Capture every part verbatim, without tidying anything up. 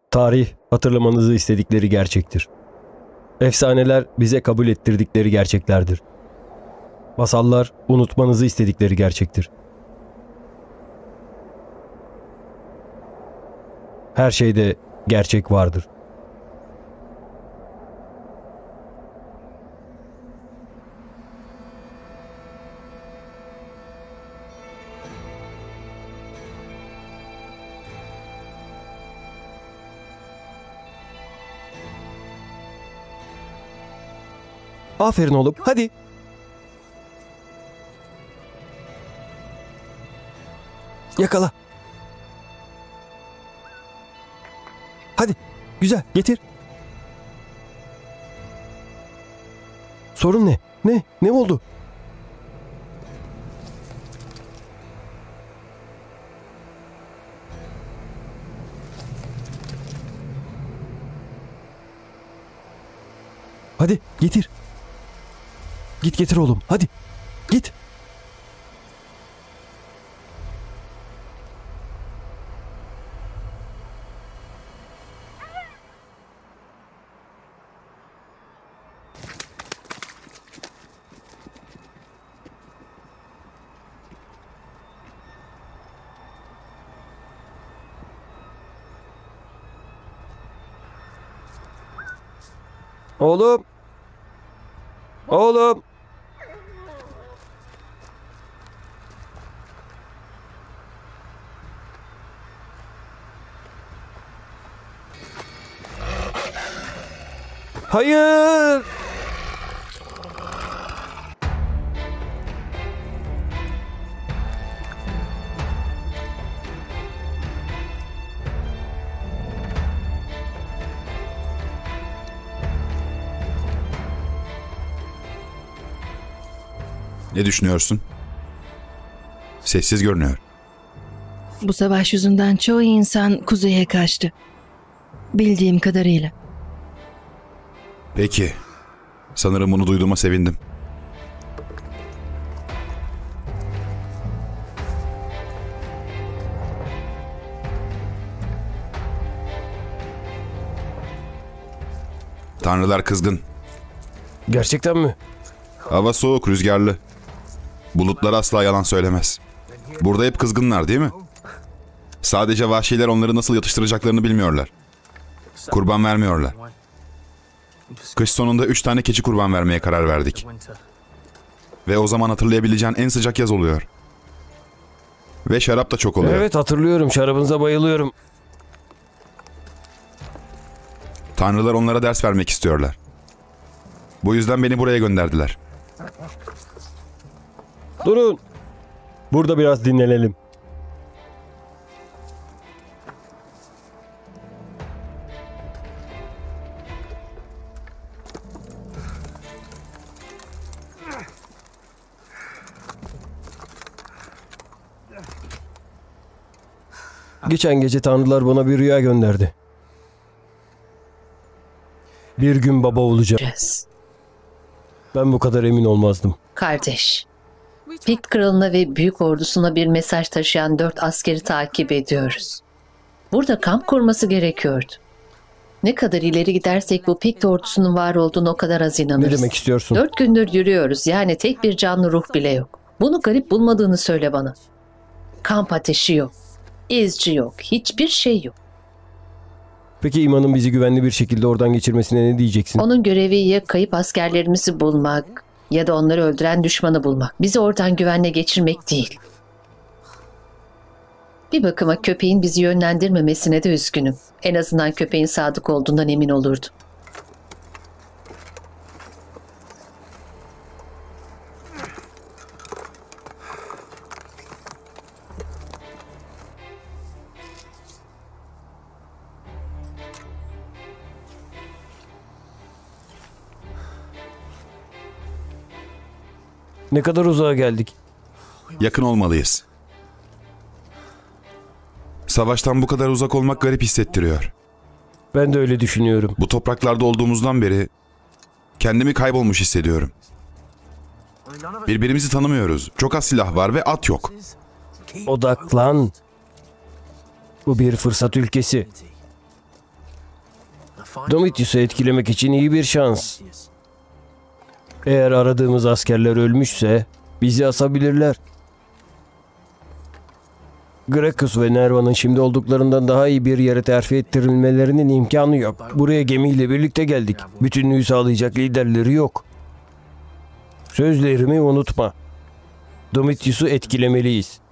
Tarih, hatırlamanızı istedikleri gerçektir. Efsaneler bize kabul ettirdikleri gerçeklerdir. Masallar, unutmanızı istedikleri gerçektir. Her şeyde gerçek vardır. Aferin oğlum, hadi. Yakala. Hadi, güzel, getir. Sorun ne? Ne? Ne oldu? Hadi, getir. Git getir oğlum, hadi. Git. Oğlum. Oğlum. Hayır. Ne düşünüyorsun? Sessiz görünüyor. Bu savaş yüzünden çoğu insan kuzeye kaçtı. Bildiğim kadarıyla. Peki. Sanırım bunu duyduğuma sevindim. Tanrılar kızgın. Gerçekten mi? Hava soğuk, rüzgarlı. Bulutlar asla yalan söylemez. Burada hep kızgınlar değil mi? Sadece vahşiler onları nasıl yatıştıracaklarını bilmiyorlar. Kurban vermiyorlar. Kış sonunda üç tane keçi kurban vermeye karar verdik. Ve o zaman hatırlayabileceğin en sıcak yaz oluyor. Ve şarap da çok oluyor. Evet, hatırlıyorum. Şarabınıza bayılıyorum. Tanrılar onlara ders vermek istiyorlar. Bu yüzden beni buraya gönderdiler. Durun. Burada biraz dinlenelim. Geçen gece tanrılar bana bir rüya gönderdi. Bir gün baba olacağım. Yes. Ben bu kadar emin olmazdım. Kardeş, Pikt kralına ve büyük ordusuna bir mesaj taşıyan dört askeri takip ediyoruz. Burada kamp kurması gerekiyordu. Ne kadar ileri gidersek bu Pikt ordusunun var olduğunu o kadar az inanırız. Ne demek istiyorsun? Dört gündür yürüyoruz, yani tek bir canlı ruh bile yok. Bunu garip bulmadığını söyle bana. Kamp ateşi yok, izci yok, hiçbir şey yok. Peki İman'ın bizi güvenli bir şekilde oradan geçirmesine ne diyeceksin? Onun görevi ya kayıp askerlerimizi bulmak ya da onları öldüren düşmanı bulmak. Bizi oradan güvenle geçirmek değil. Bir bakıma köpeğin bizi yönlendirmemesine de üzgünüm. En azından köpeğin sadık olduğundan emin olurdum. Ne kadar uzağa geldik? Yakın olmalıyız. Savaştan bu kadar uzak olmak garip hissettiriyor. Ben de öyle düşünüyorum. Bu topraklarda olduğumuzdan beri kendimi kaybolmuş hissediyorum. Birbirimizi tanımıyoruz. Çok az silah var ve at yok. Odaklan. Bu bir fırsat ülkesi. Domitius'u etkilemek için iyi bir şans. Eğer aradığımız askerler ölmüşse bizi asabilirler. Gracchus ve Nerva'nın şimdi olduklarından daha iyi bir yere terfi ettirilmelerinin imkanı yok. Buraya gemiyle birlikte geldik. Bütünlüğü sağlayacak liderleri yok. Sözlerimi unutma. Domitius'u etkilemeliyiz.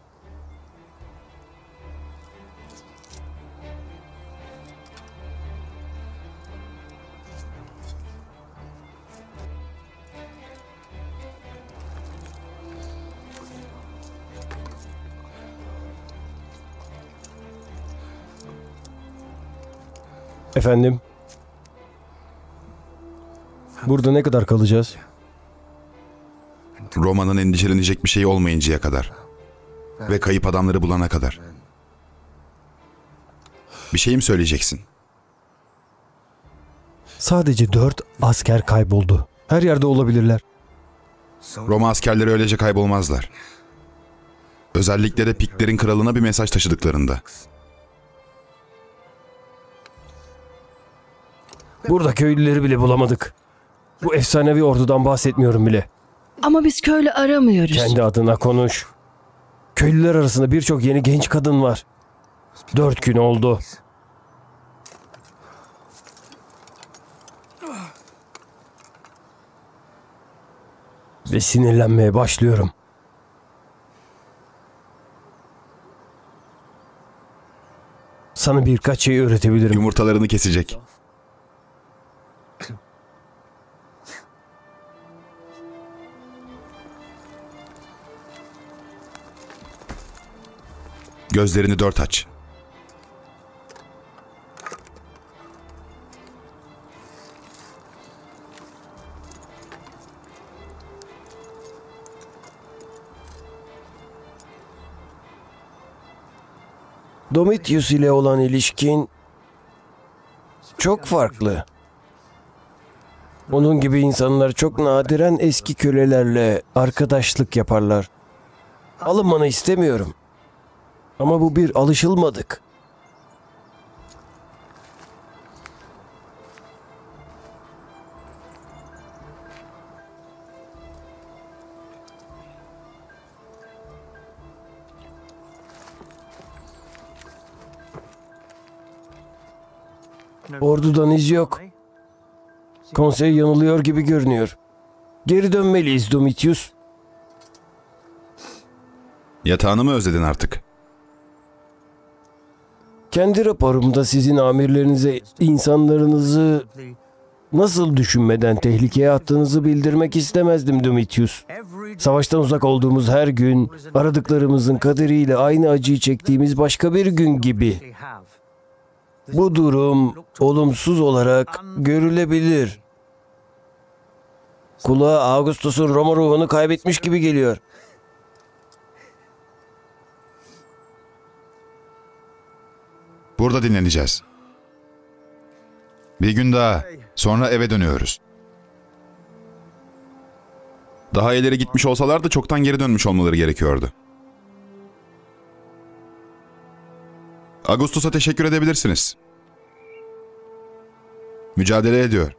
Efendim? Burada ne kadar kalacağız? Roma'nın endişelenecek bir şey olmayıncaya kadar. Ve kayıp adamları bulana kadar. Bir şey mi söyleyeceksin? Sadece dört asker kayboldu. Her yerde olabilirler. Roma askerleri öylece kaybolmazlar. Özellikle de Piklerin kralına bir mesaj taşıdıklarında. Burada köylüleri bile bulamadık. Bu efsanevi ordudan bahsetmiyorum bile. Ama biz köylü aramıyoruz. Kendi adına konuş. Köylüler arasında birçok yeni genç kadın var. Dört gün oldu. Ve sinirlenmeye başlıyorum. Sana birkaç şey öğretebilirim. Yumurtalarını kesecek. Gözlerini dört aç. Domitius ile olan ilişkin çok farklı. Onun gibi insanlar çok nadiren eski kölelerle arkadaşlık yaparlar. Alınmanı istemiyorum. Ama bu bir alışılmadık. Ordudan iz yok. Konsey yanılıyor gibi görünüyor. Geri dönmeliyiz Domitius. Yatağını mı özledin artık? Kendi raporumda sizin amirlerinize insanlarınızı nasıl düşünmeden tehlikeye attığınızı bildirmek istemezdim Domitius. Savaştan uzak olduğumuz her gün, aradıklarımızın kaderiyle aynı acıyı çektiğimiz başka bir gün gibi. Bu durum olumsuz olarak görülebilir. Kulağa Augustus'un Roma ruhunu kaybetmiş gibi geliyor. Burada dinleneceğiz. Bir gün daha. Sonra eve dönüyoruz. Daha ileri gitmiş olsalar da çoktan geri dönmüş olmaları gerekiyordu. Augustus'a teşekkür edebilirsiniz. Mücadele ediyor.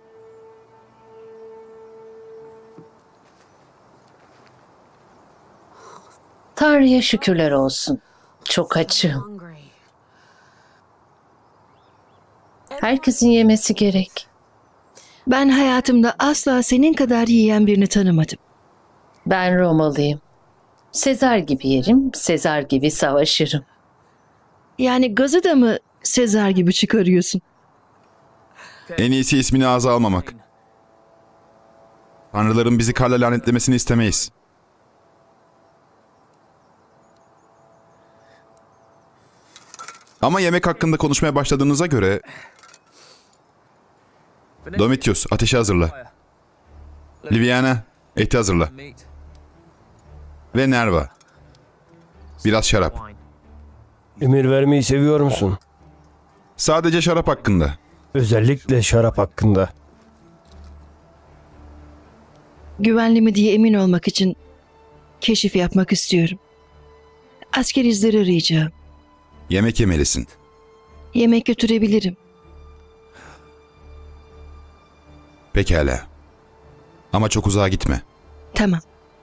Tanrı'ya şükürler olsun. Çok açım. Herkesin yemesi gerek. Ben hayatımda asla senin kadar yiyen birini tanımadım. Ben Romalıyım. Sezar gibi yerim, Sezar gibi savaşırım. Yani gazı da mı Sezar gibi çıkarıyorsun? En iyisi ismini ağza almamak. Tanrıların bizi karla lanetlemesini istemeyiz. Ama yemek hakkında konuşmaya başladığınıza göre... Domitius, ateşi hazırla. Liviana, eti hazırla. Ve Nerva. Biraz şarap. Emir vermeyi seviyor musun? Sadece şarap hakkında. Özellikle şarap hakkında. Güvenli mi diye emin olmak için keşif yapmak istiyorum. Asker izleri arayacağım. Yemek yemelisin. Yemek götürebilirim. Pekala. Ama çok uzağa gitme. Tamam.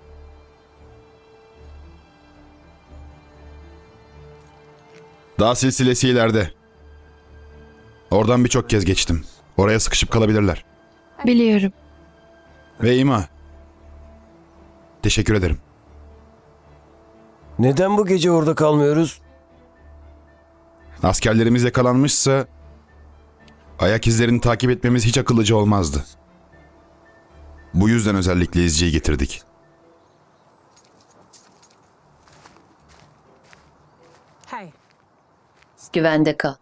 Dağ silsilesi ileride. Oradan birçok kez geçtim. Oraya sıkışıp kalabilirler. Biliyorum. Ve İma. Teşekkür ederim. Neden bu gece orada kalmıyoruz? Askerlerimiz yakalanmışsa ayak izlerini takip etmemiz hiç akıllıca olmazdı. Bu yüzden özellikle izciyi getirdik. Güvende kal.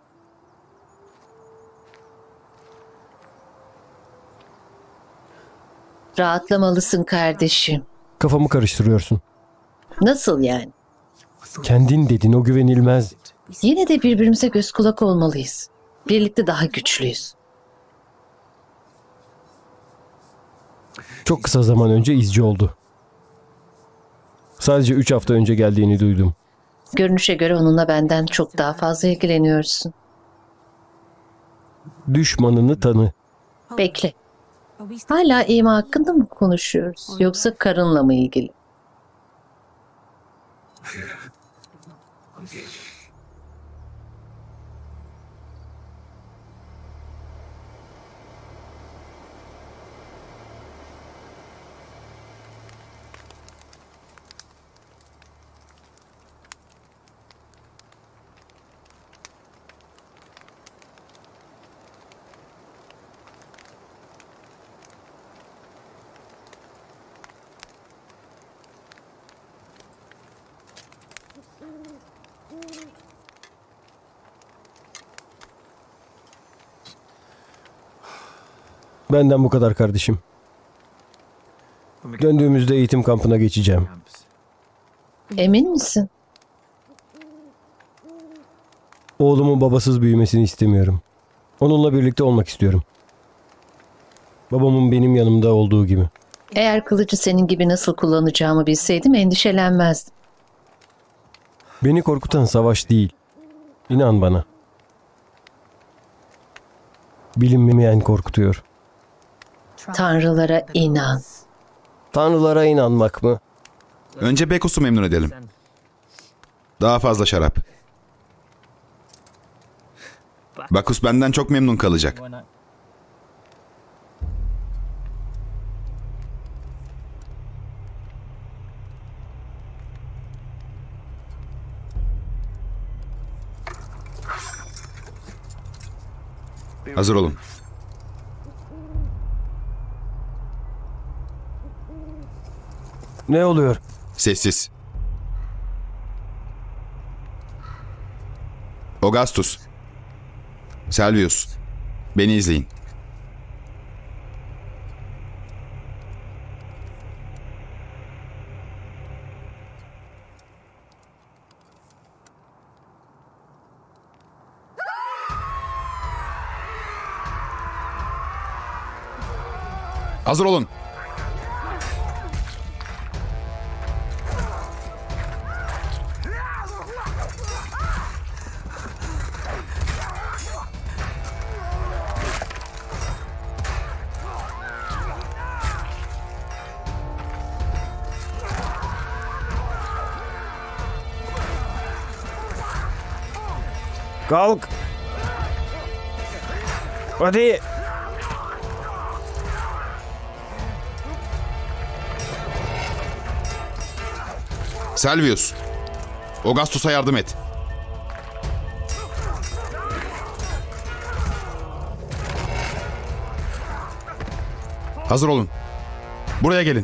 Rahatlamalısın kardeşim. Kafamı karıştırıyorsun. Nasıl yani? Kendin dedin, o güvenilmez. Yine de birbirimize göz kulak olmalıyız. Birlikte daha güçlüyüz. Çok kısa zaman önce izci oldu. Sadece üç hafta önce geldiğini duydum. Görünüşe göre onunla benden çok daha fazla ilgileniyorsun. Düşmanını tanı. Bekle. Hala İma hakkında mı konuşuyoruz? Yoksa karınla mı ilgili? Benden bu kadar kardeşim. Döndüğümüzde eğitim kampına geçeceğim. Emin misin? Oğlumun babasız büyümesini istemiyorum. Onunla birlikte olmak istiyorum. Babamın benim yanımda olduğu gibi. Eğer kılıcı senin gibi nasıl kullanacağımı bilseydim endişelenmezdim. Beni korkutan savaş değil. İnan bana. Bilinmeyen korkutuyor. Tanrılara inan. Tanrılara inanmak mı? Önce Bekus'u memnun edelim. Daha fazla şarap. Bakus benden çok memnun kalacak. Hazır olun. Ne oluyor? Sessiz. Augustus. Salvius. Beni izleyin. Hazır olun. Kalk. Hadi. Salvius. Augustus'a yardım et. Hazır olun. Buraya gelin.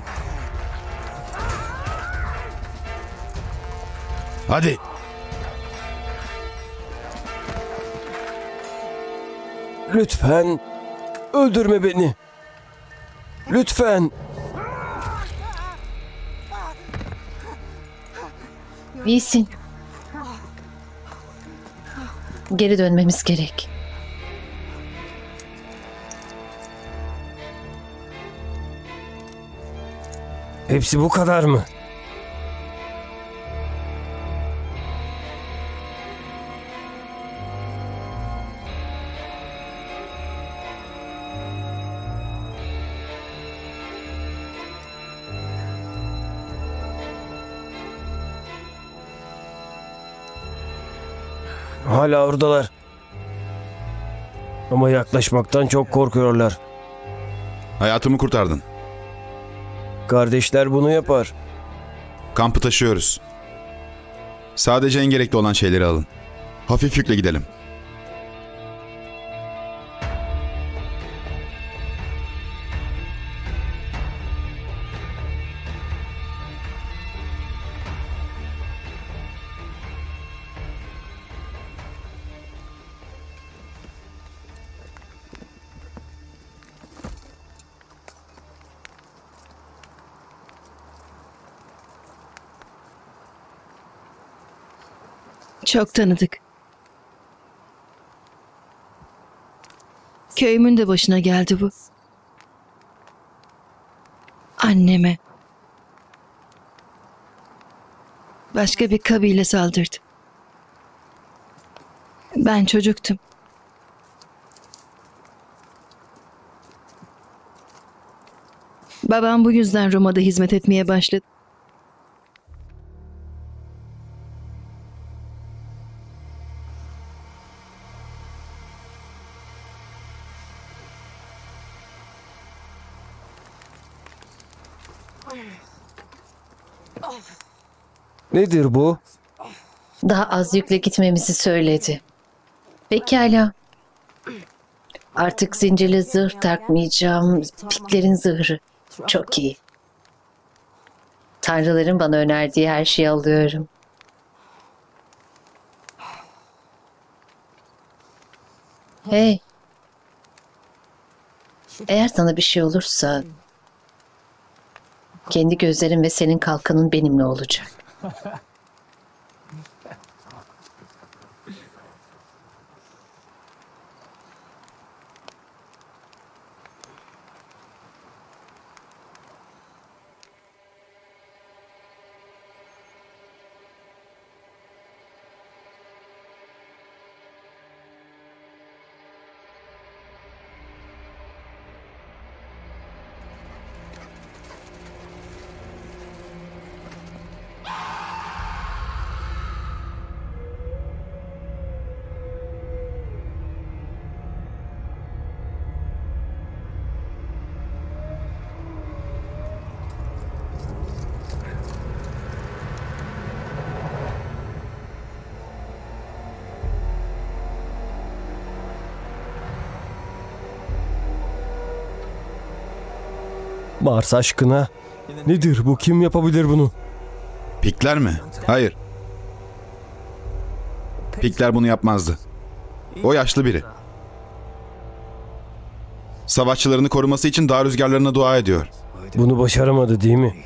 Hadi. Lütfen öldürme beni. Lütfen. İyisin. Geri dönmemiz gerek. Hepsi bu kadar mı? Hala oradalar. Ama yaklaşmaktan çok korkuyorlar. Hayatımı kurtardın. Kardeşler bunu yapar. Kampı taşıyoruz. Sadece en gerekli olan şeyleri alın. Hafif yükle gidelim. Çok tanıdık. Köyümün de başına geldi bu. Anneme. Başka bir kabile saldırdı. Ben çocuktum. Babam bu yüzden Roma'da hizmet etmeye başladı. Nedir bu? Daha az yükle gitmemizi söyledi. Pekala. Artık zincirli zırh takmayacağım. Piklerin zırhı. Çok iyi. Tanrıların bana önerdiği her şeyi alıyorum. Hey. Eğer sana bir şey olursa kendi gözlerin ve senin kalkanın benimle olacak. Mars aşkına. Nedir bu? Kim yapabilir bunu? Pikler mi? Hayır. Pikler bunu yapmazdı. O yaşlı biri. Savaşçılarını koruması için dağ rüzgarlarına dua ediyor. Bunu başaramadı değil mi?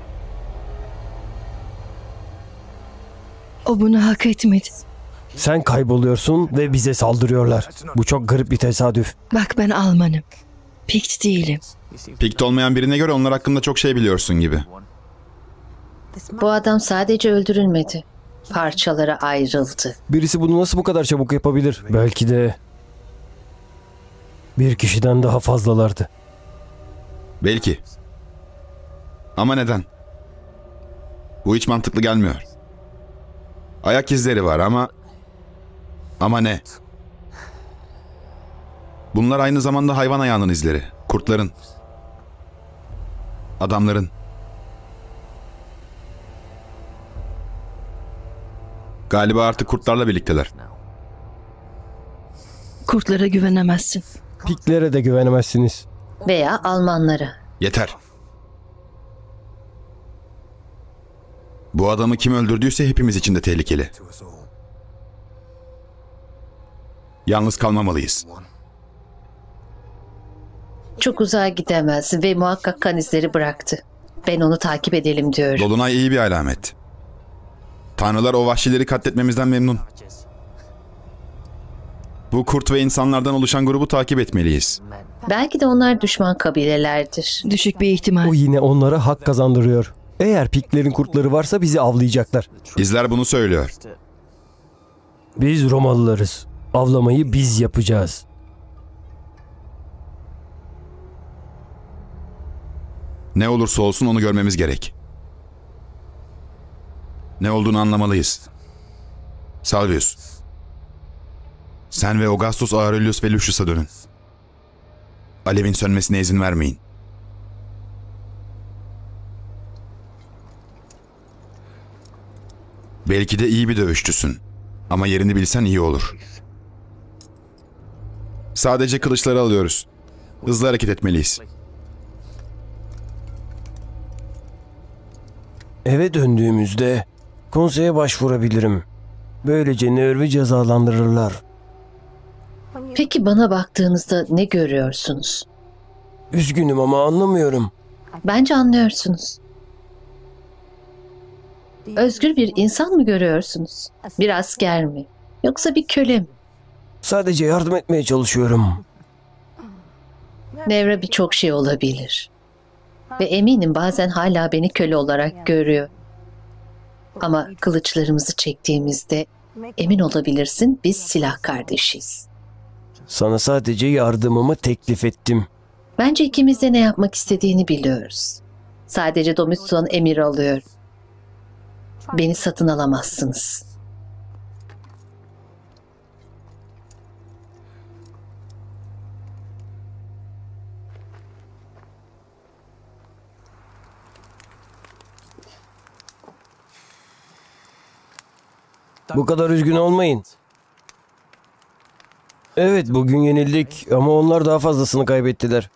O bunu hak etmedi. Sen kayboluyorsun ve bize saldırıyorlar. Bu çok garip bir tesadüf. Bak ben Almanım. Pikt değilim. Pikt olmayan birine göre onlar hakkında çok şey biliyorsun gibi. Bu adam sadece öldürülmedi. Parçalara ayrıldı. Birisi bunu nasıl bu kadar çabuk yapabilir? Belki de bir kişiden daha fazlalardı. Belki. Ama neden? Bu hiç mantıklı gelmiyor. Ayak izleri var ama... Ama ne? Bunlar aynı zamanda hayvan ayağının izleri. Kurtların. Adamların. Galiba artık kurtlarla birlikteler. Kurtlara güvenemezsin. Piklere de güvenemezsiniz. Veya Almanlara. Yeter. Bu adamı kim öldürdüyse hepimiz için de tehlikeli. Yalnız kalmamalıyız. Çok uzağa gidemez ve muhakkak kan izleri bıraktı. Ben onu takip edelim diyorum. Dolunay iyi bir alamet. Tanrılar o vahşileri katletmemizden memnun. Bu kurt ve insanlardan oluşan grubu takip etmeliyiz. Belki de onlar düşman kabilelerdir. Düşük bir ihtimal. O yine onlara hak kazandırıyor. Eğer piklerin kurtları varsa bizi avlayacaklar. İzler bunu söylüyor. Biz Romalılarız. Avlamayı biz yapacağız. Ne olursa olsun onu görmemiz gerek. Ne olduğunu anlamalıyız. Salvius, Sen ve Augustus Aurelius ve Lucius'a dönün. Alevin sönmesine izin vermeyin. Belki de iyi bir dövüşçüsün. Ama yerini bilsen iyi olur. Sadece kılıçları alıyoruz. Hızlı hareket etmeliyiz. Eve döndüğümüzde konseye başvurabilirim. Böylece Nerv'i cezalandırırlar. Peki bana baktığınızda ne görüyorsunuz? Üzgünüm ama anlamıyorum. Bence anlıyorsunuz. Özgür bir insan mı görüyorsunuz? Bir asker mi? Yoksa bir köle mi? Sadece yardım etmeye çalışıyorum. Nevra birçok şey olabilir. Ve eminim bazen hala beni köle olarak görüyor. Ama kılıçlarımızı çektiğimizde emin olabilirsin biz silah kardeşiyiz. Sana sadece yardımımı teklif ettim. Bence ikimiz de ne yapmak istediğini biliyoruz. Sadece Domitius'un emir alıyor. Beni satın alamazsınız. Bu kadar üzgün olmayın. Evet, bugün yenildik ama onlar daha fazlasını kaybettiler.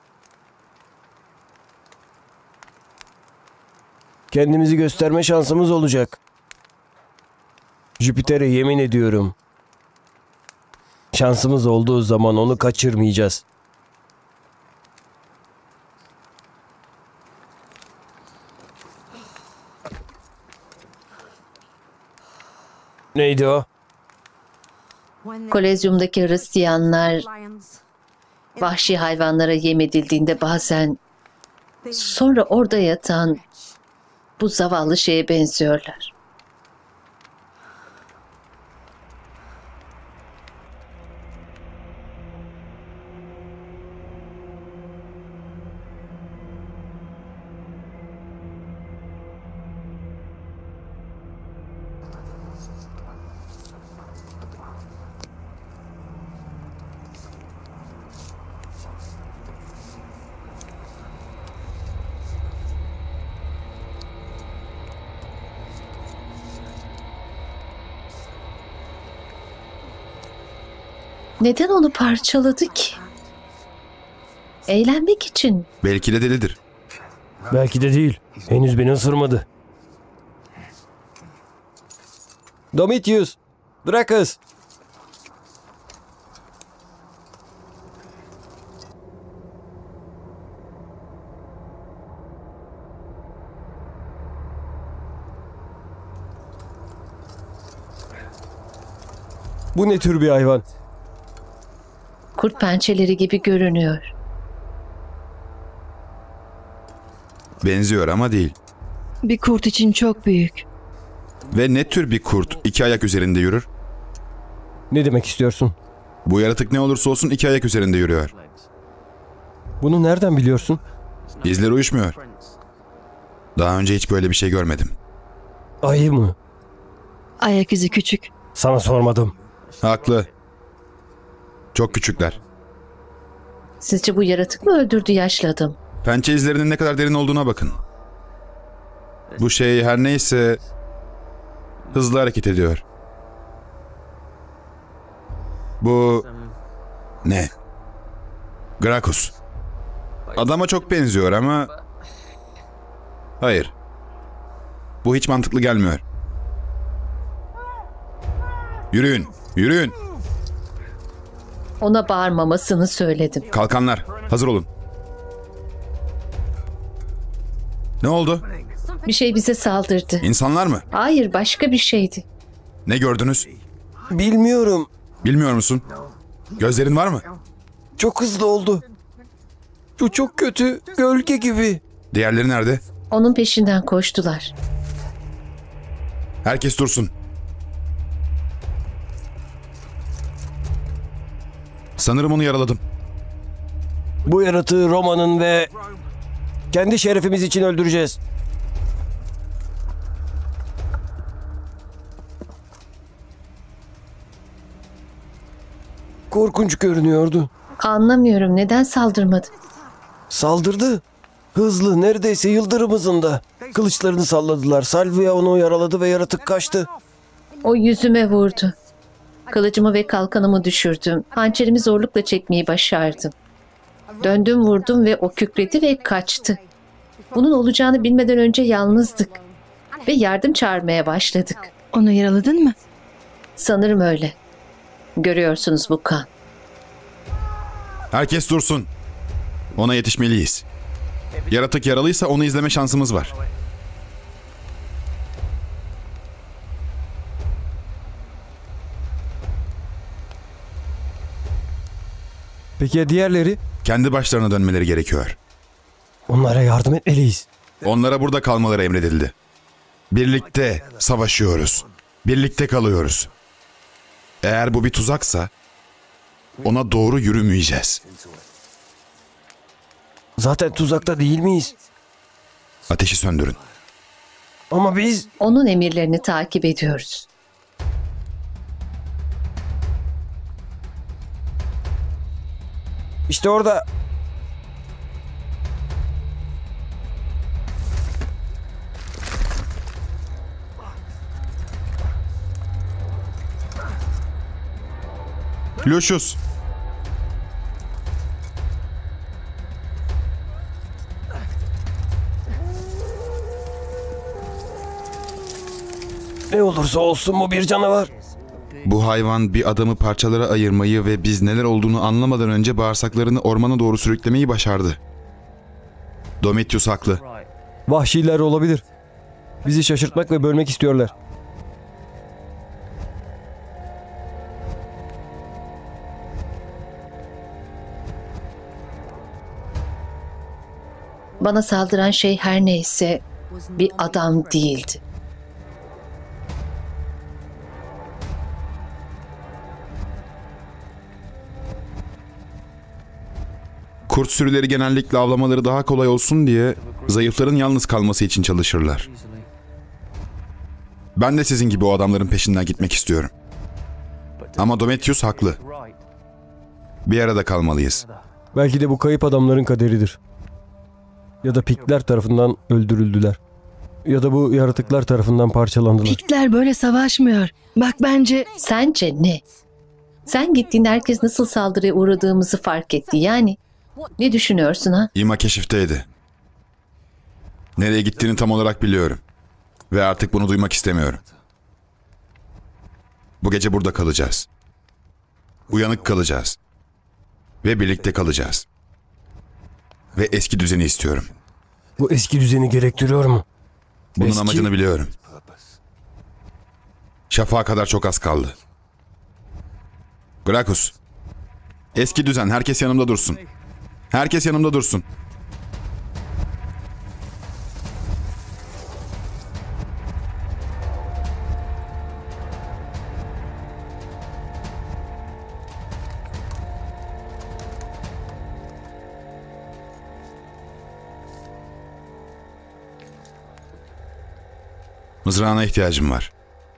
Kendimizi gösterme şansımız olacak. Jüpiter'e yemin ediyorum. Şansımız olduğu zaman onu kaçırmayacağız. Neydi o? Kolezyumdaki Hristiyanlar vahşi hayvanlara yem edildiğinde bazen sonra orada yatan bu zavallı şeye benziyorlar. Neden onu parçaladı ki? Eğlenmek için. Belki de delidir. Belki de değil. Henüz beni ısırmadı. Domitius, bırak kız. Bu ne tür bir hayvan? Kurt pençeleri gibi görünüyor. Benziyor ama değil. Bir kurt için çok büyük. Ve ne tür bir kurt iki ayak üzerinde yürür? Ne demek istiyorsun? Bu yaratık ne olursa olsun iki ayak üzerinde yürüyor. Bunu nereden biliyorsun? İzleri uyuşmuyor. Daha önce hiç böyle bir şey görmedim. Ayı mı? Ayak izi küçük. Sana sormadım. Haklı. Çok küçükler. Sizce bu yaratık mı öldürdü yaşlı adam? Pençe izlerinin ne kadar derin olduğuna bakın. Bu şey her neyse hızlı hareket ediyor. Bu ne? Gracchus. Adama çok benziyor ama hayır. Bu hiç mantıklı gelmiyor. Yürüyün, yürüyün. Ona bağırmamasını söyledim. Kalkanlar, hazır olun. Ne oldu? Bir şey bize saldırdı. İnsanlar mı? Hayır, başka bir şeydi. Ne gördünüz? Bilmiyorum. Bilmiyor musun? Gözlerin var mı? Çok hızlı oldu. Bu çok kötü. Gölge gibi. Diğerleri nerede? Onun peşinden koştular. Herkes dursun. Sanırım onu yaraladım. Bu yaratığı Roma'nın ve kendi şerefimiz için öldüreceğiz. korkunç görünüyordu. Anlamıyorum, neden saldırmadı? Saldırdı. Hızlı, neredeyse yıldırım hızında. Kılıçlarını salladılar. Salvia onu yaraladı ve yaratık kaçtı. O yüzüme vurdu. Kılıcımı ve kalkanımı düşürdüm. Hançerimi zorlukla çekmeyi başardım. Döndüm vurdum ve o kükredi ve kaçtı. Bunun olacağını bilmeden önce yalnızdık. Ve yardım çağırmaya başladık. Onu yaraladın mı? Sanırım öyle. Görüyorsunuz bu kan. Herkes dursun. Ona yetişmeliyiz. Yaratık yaralıysa onu izleme şansımız var. Peki ya diğerleri? Kendi başlarına dönmeleri gerekiyor. Onlara yardım etmeliyiz. Onlara burada kalmaları emredildi. Birlikte savaşıyoruz. Birlikte kalıyoruz. Eğer bu bir tuzaksa ona doğru yürümeyeceğiz. Zaten tuzakta değil miyiz? Ateşi söndürün. Ama biz... Onun emirlerini takip ediyoruz. İşte orada. Lucius. Ne olursa olsun bu bir canavar. Bu hayvan bir adamı parçalara ayırmayı ve biz neler olduğunu anlamadan önce bağırsaklarını ormana doğru sürüklemeyi başardı. Domitius haklı. Vahşiler olabilir. Bizi şaşırtmak ve bölmek istiyorlar. Bana saldıran şey her neyse bir adam değildi. Kurt sürüleri genellikle avlamaları daha kolay olsun diye zayıfların yalnız kalması için çalışırlar. Ben de sizin gibi o adamların peşinden gitmek istiyorum. Ama Domitius haklı. Bir arada kalmalıyız. Belki de bu kayıp adamların kaderidir. Ya da Pikler tarafından öldürüldüler. Ya da bu yaratıklar tarafından parçalandılar. Pikler böyle savaşmıyor. Bak bence Sence ne? Sen gittiğinde herkes nasıl saldırıya uğradığımızı fark etti. Yani ne düşünüyorsun ha? İma keşifteydi. Nereye gittiğini tam olarak biliyorum. Ve artık bunu duymak istemiyorum. Bu gece burada kalacağız. Uyanık kalacağız. Ve birlikte kalacağız. Ve eski düzeni istiyorum. Bu eski düzeni gerektiriyor mu? Bunun Eski- amacını biliyorum. Şafağa kadar çok az kaldı. Gracchus. Eski düzen, herkes yanımda dursun. Herkes yanımda dursun. Mızrağına ihtiyacım var.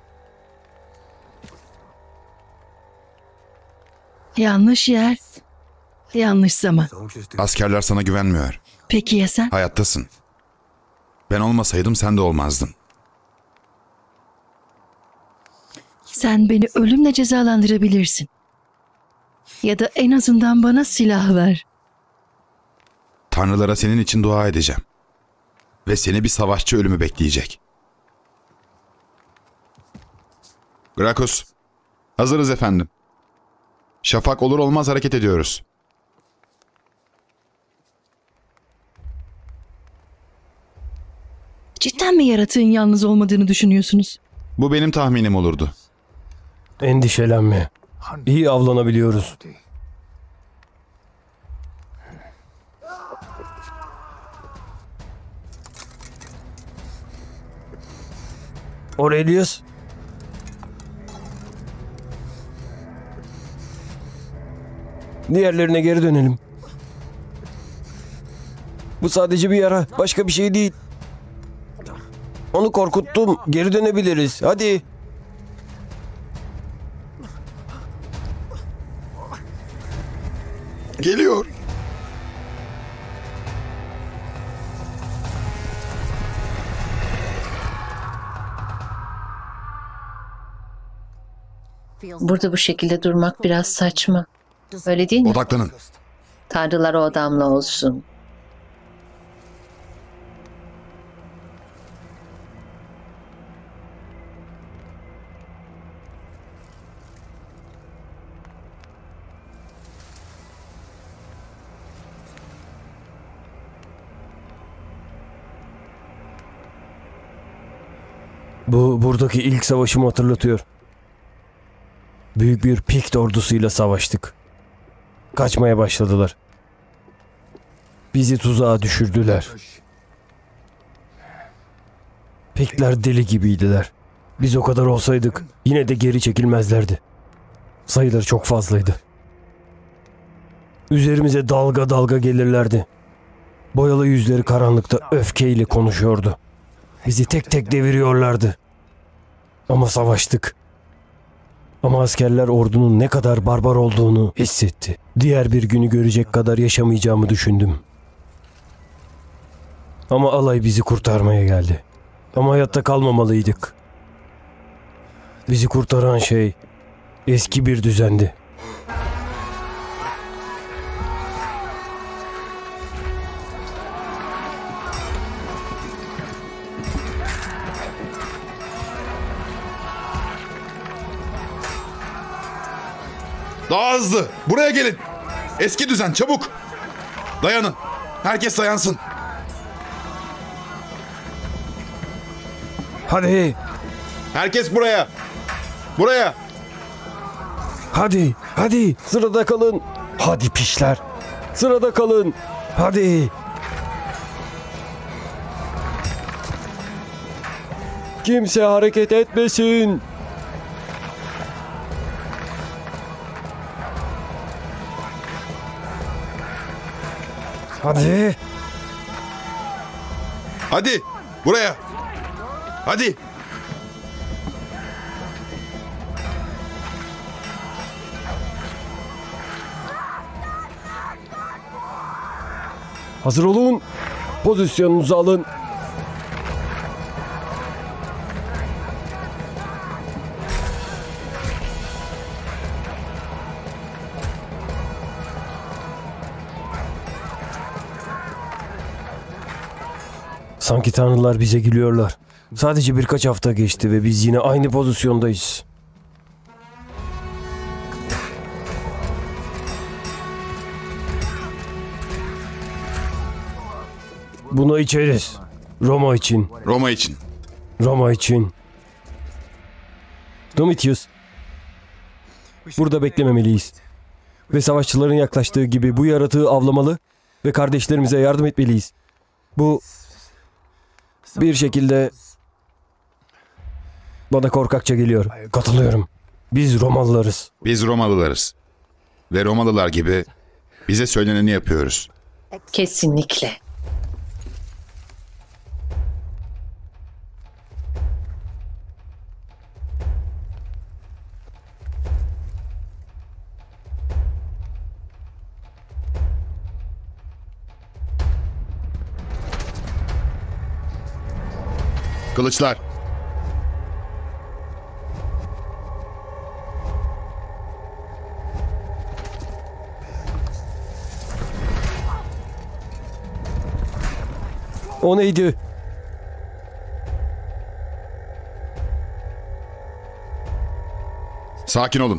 yanlış yer, yanlış zaman. Askerler sana güvenmiyor. Peki ya sen? Hayattasın. Ben olmasaydım sen de olmazdın. Sen beni ölümle cezalandırabilirsin. Ya da en azından bana silah ver. Tanrılara senin için dua edeceğim. Ve seni bir savaşçı ölümü bekleyecek. Gracchus, hazırız efendim. Şafak olur olmaz hareket ediyoruz. Cidden mi yaratığın yalnız olmadığını düşünüyorsunuz? Bu benim tahminim olurdu. Endişelenme. İyi avlanabiliyoruz. Aurelius. Diğerlerine geri dönelim. Bu sadece bir yara, başka bir şey değil. Onu korkuttum. Geri dönebiliriz. Hadi. Geliyor. Burada bu şekilde durmak biraz saçma. Öyle değil mi? Odaklanın. Tanrılar o adamla olsun. Bu buradaki ilk savaşımı hatırlatıyor. Büyük bir Pikt ordusuyla savaştık. Kaçmaya başladılar. Bizi tuzağa düşürdüler. Piktler deli gibiydiler. Biz o kadar olsaydık yine de geri çekilmezlerdi. Sayıları çok fazlaydı. Üzerimize dalga dalga gelirlerdi. Boyalı yüzleri karanlıkta öfkeyle konuşuyordu. Bizi tek tek deviriyorlardı. Ama savaştık. Ama askerler ordunun ne kadar barbar olduğunu hissetti. Diğer bir günü görecek kadar yaşamayacağımı düşündüm. Ama alay bizi kurtarmaya geldi. Ama hayatta kalmamalıydık. Bizi kurtaran şey eski bir düzendi. Daha hızlı. Buraya gelin. Eski düzen, çabuk. Dayanın. Herkes dayansın. Hadi, Herkes buraya. Buraya. hadi, hadi. Sırada kalın. Hadi pişler. Sırada kalın. Hadi. Kimse hareket etmesin. Hadi. Hadi. Buraya. Hadi. Hazır olun. Pozisyonunuzu alın. Sanki tanrılar bize gülüyorlar. Sadece birkaç hafta geçti ve biz yine aynı pozisyondayız. Bunu içeriz. Roma için. Roma için. Roma için. Domitius. Burada beklememeliyiz. Ve savaşçıların yaklaştığı gibi bu yaratığı avlamalı ve kardeşlerimize yardım etmeliyiz. Bu bir şekilde bana korkakça geliyor. Katılıyorum. Biz Romalılarız. Biz Romalılarız. Ve Romalılar gibi bize söyleneni yapıyoruz. Kesinlikle. Kılıçlar. O neydi? Sakin olun.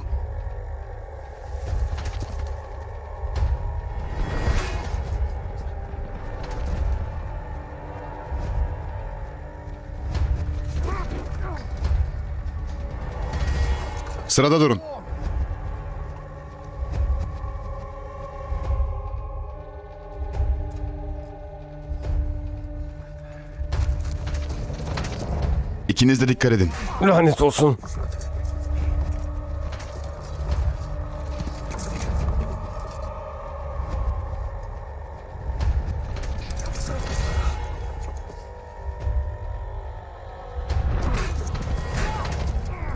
Sırada durun. İkiniz de dikkat edin. Lanet olsun.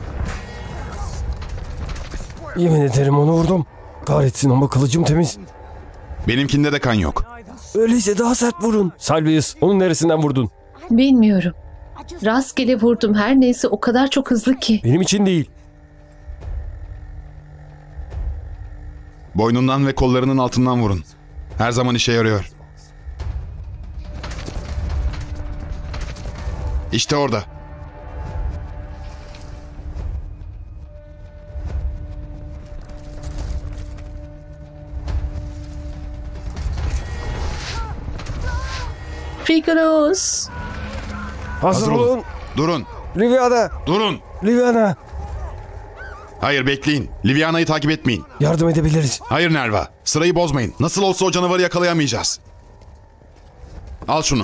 Yemin ederim onu vurdum. Kahretsin ama kılıcım temiz. Benimkinde de kan yok. Öyleyse daha sert vurun. Salvius, onun neresinden vurdun? Bilmiyorum. Rastgele vurdum. Her neyse o kadar çok hızlı ki. Benim için değil. Boynundan ve kollarının altından vurun. Her zaman işe yarıyor. İşte orada. Fikrus. Hazır, Hazır olun. olun. Durun. Liviana. Durun. Liviana. Hayır, bekleyin. Liviana'yı takip etmeyin. Yardım edebiliriz. Hayır Nerva. Sırayı bozmayın. Nasıl olsa o canavarı yakalayamayacağız. Al şunu.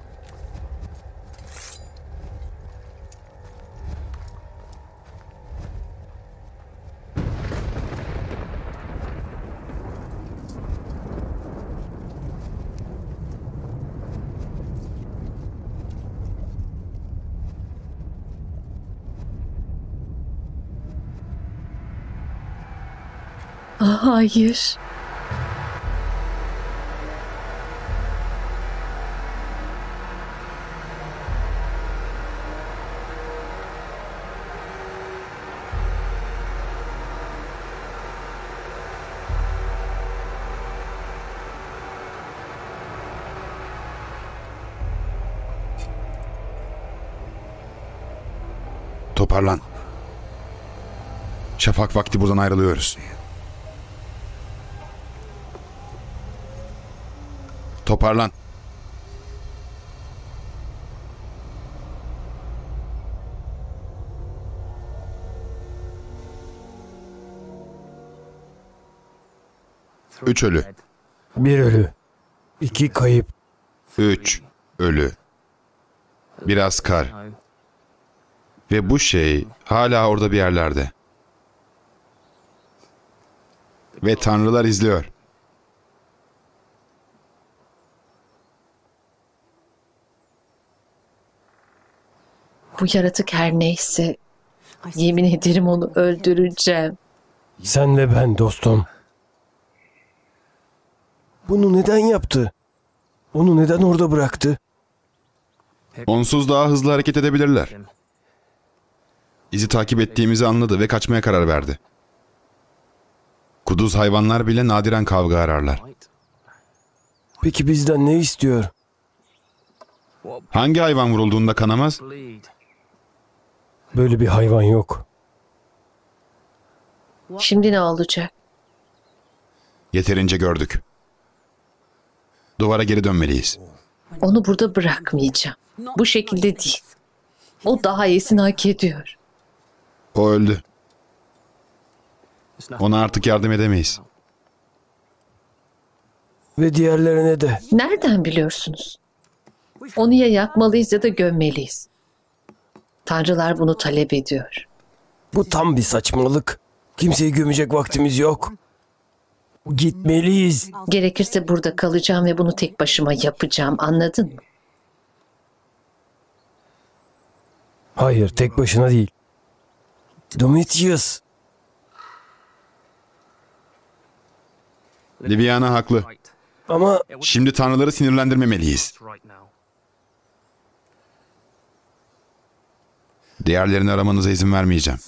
Hayır. Toparlan. Şafak vakti buradan ayrılıyoruz. Toparlan. Üç ölü. Bir ölü. İki kayıp. Üç ölü. Biraz kar. Ve bu şey hala orada bir yerlerde. Ve tanrılar izliyor. Bu yaratık her neyse, yemin ederim onu öldüreceğim. Sen ve ben dostum. Bunu neden yaptı? Onu neden orada bıraktı? Onsuz daha hızlı hareket edebilirler. İzi takip ettiğimizi anladı ve kaçmaya karar verdi. Kuduz hayvanlar bile nadiren kavga ararlar. Peki bizden ne istiyor? Hangi hayvan vurulduğunda kanamaz? Böyle bir hayvan yok. Şimdi ne olacak? Yeterince gördük. Duvara geri dönmeliyiz. Onu burada bırakmayacağım. Bu şekilde değil. O daha iyisini hak ediyor. O öldü. Ona artık yardım edemeyiz. Ve diğerlerine de. Nereden biliyorsunuz? Onu ya yakmalıyız ya da gömmeliyiz. Tanrılar bunu talep ediyor. Bu tam bir saçmalık. Kimseyi gömecek vaktimiz yok. Gitmeliyiz. Gerekirse burada kalacağım ve bunu tek başıma yapacağım. Anladın mı? Hayır, tek başına değil. Domitius. Liviana haklı. Ama Şimdi tanrıları sinirlendirmemeliyiz. Diğerlerini aramanıza izin vermeyeceğim.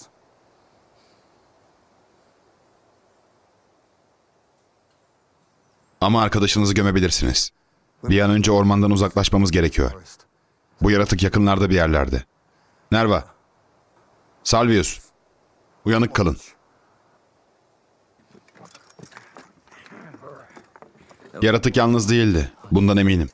Ama arkadaşınızı gömebilirsiniz. Bir an önce ormandan uzaklaşmamız gerekiyor. Bu yaratık yakınlarda bir yerlerde. Nerva. Salvius. Uyanık kalın. Yaratık yalnız değildi. Bundan eminim.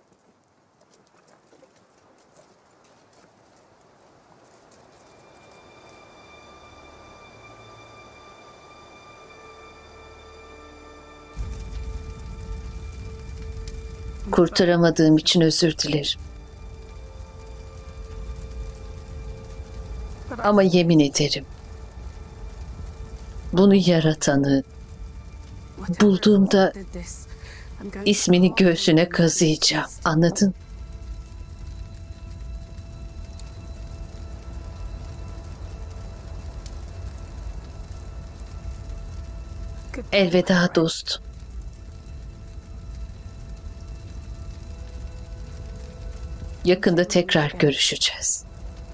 Kurtaramadığım için özür dilerim. Ama yemin ederim. Bunu yaratanı bulduğumda ismini göğsüne kazıyacağım. Anladın? Elveda dostum. Yakında tekrar görüşeceğiz.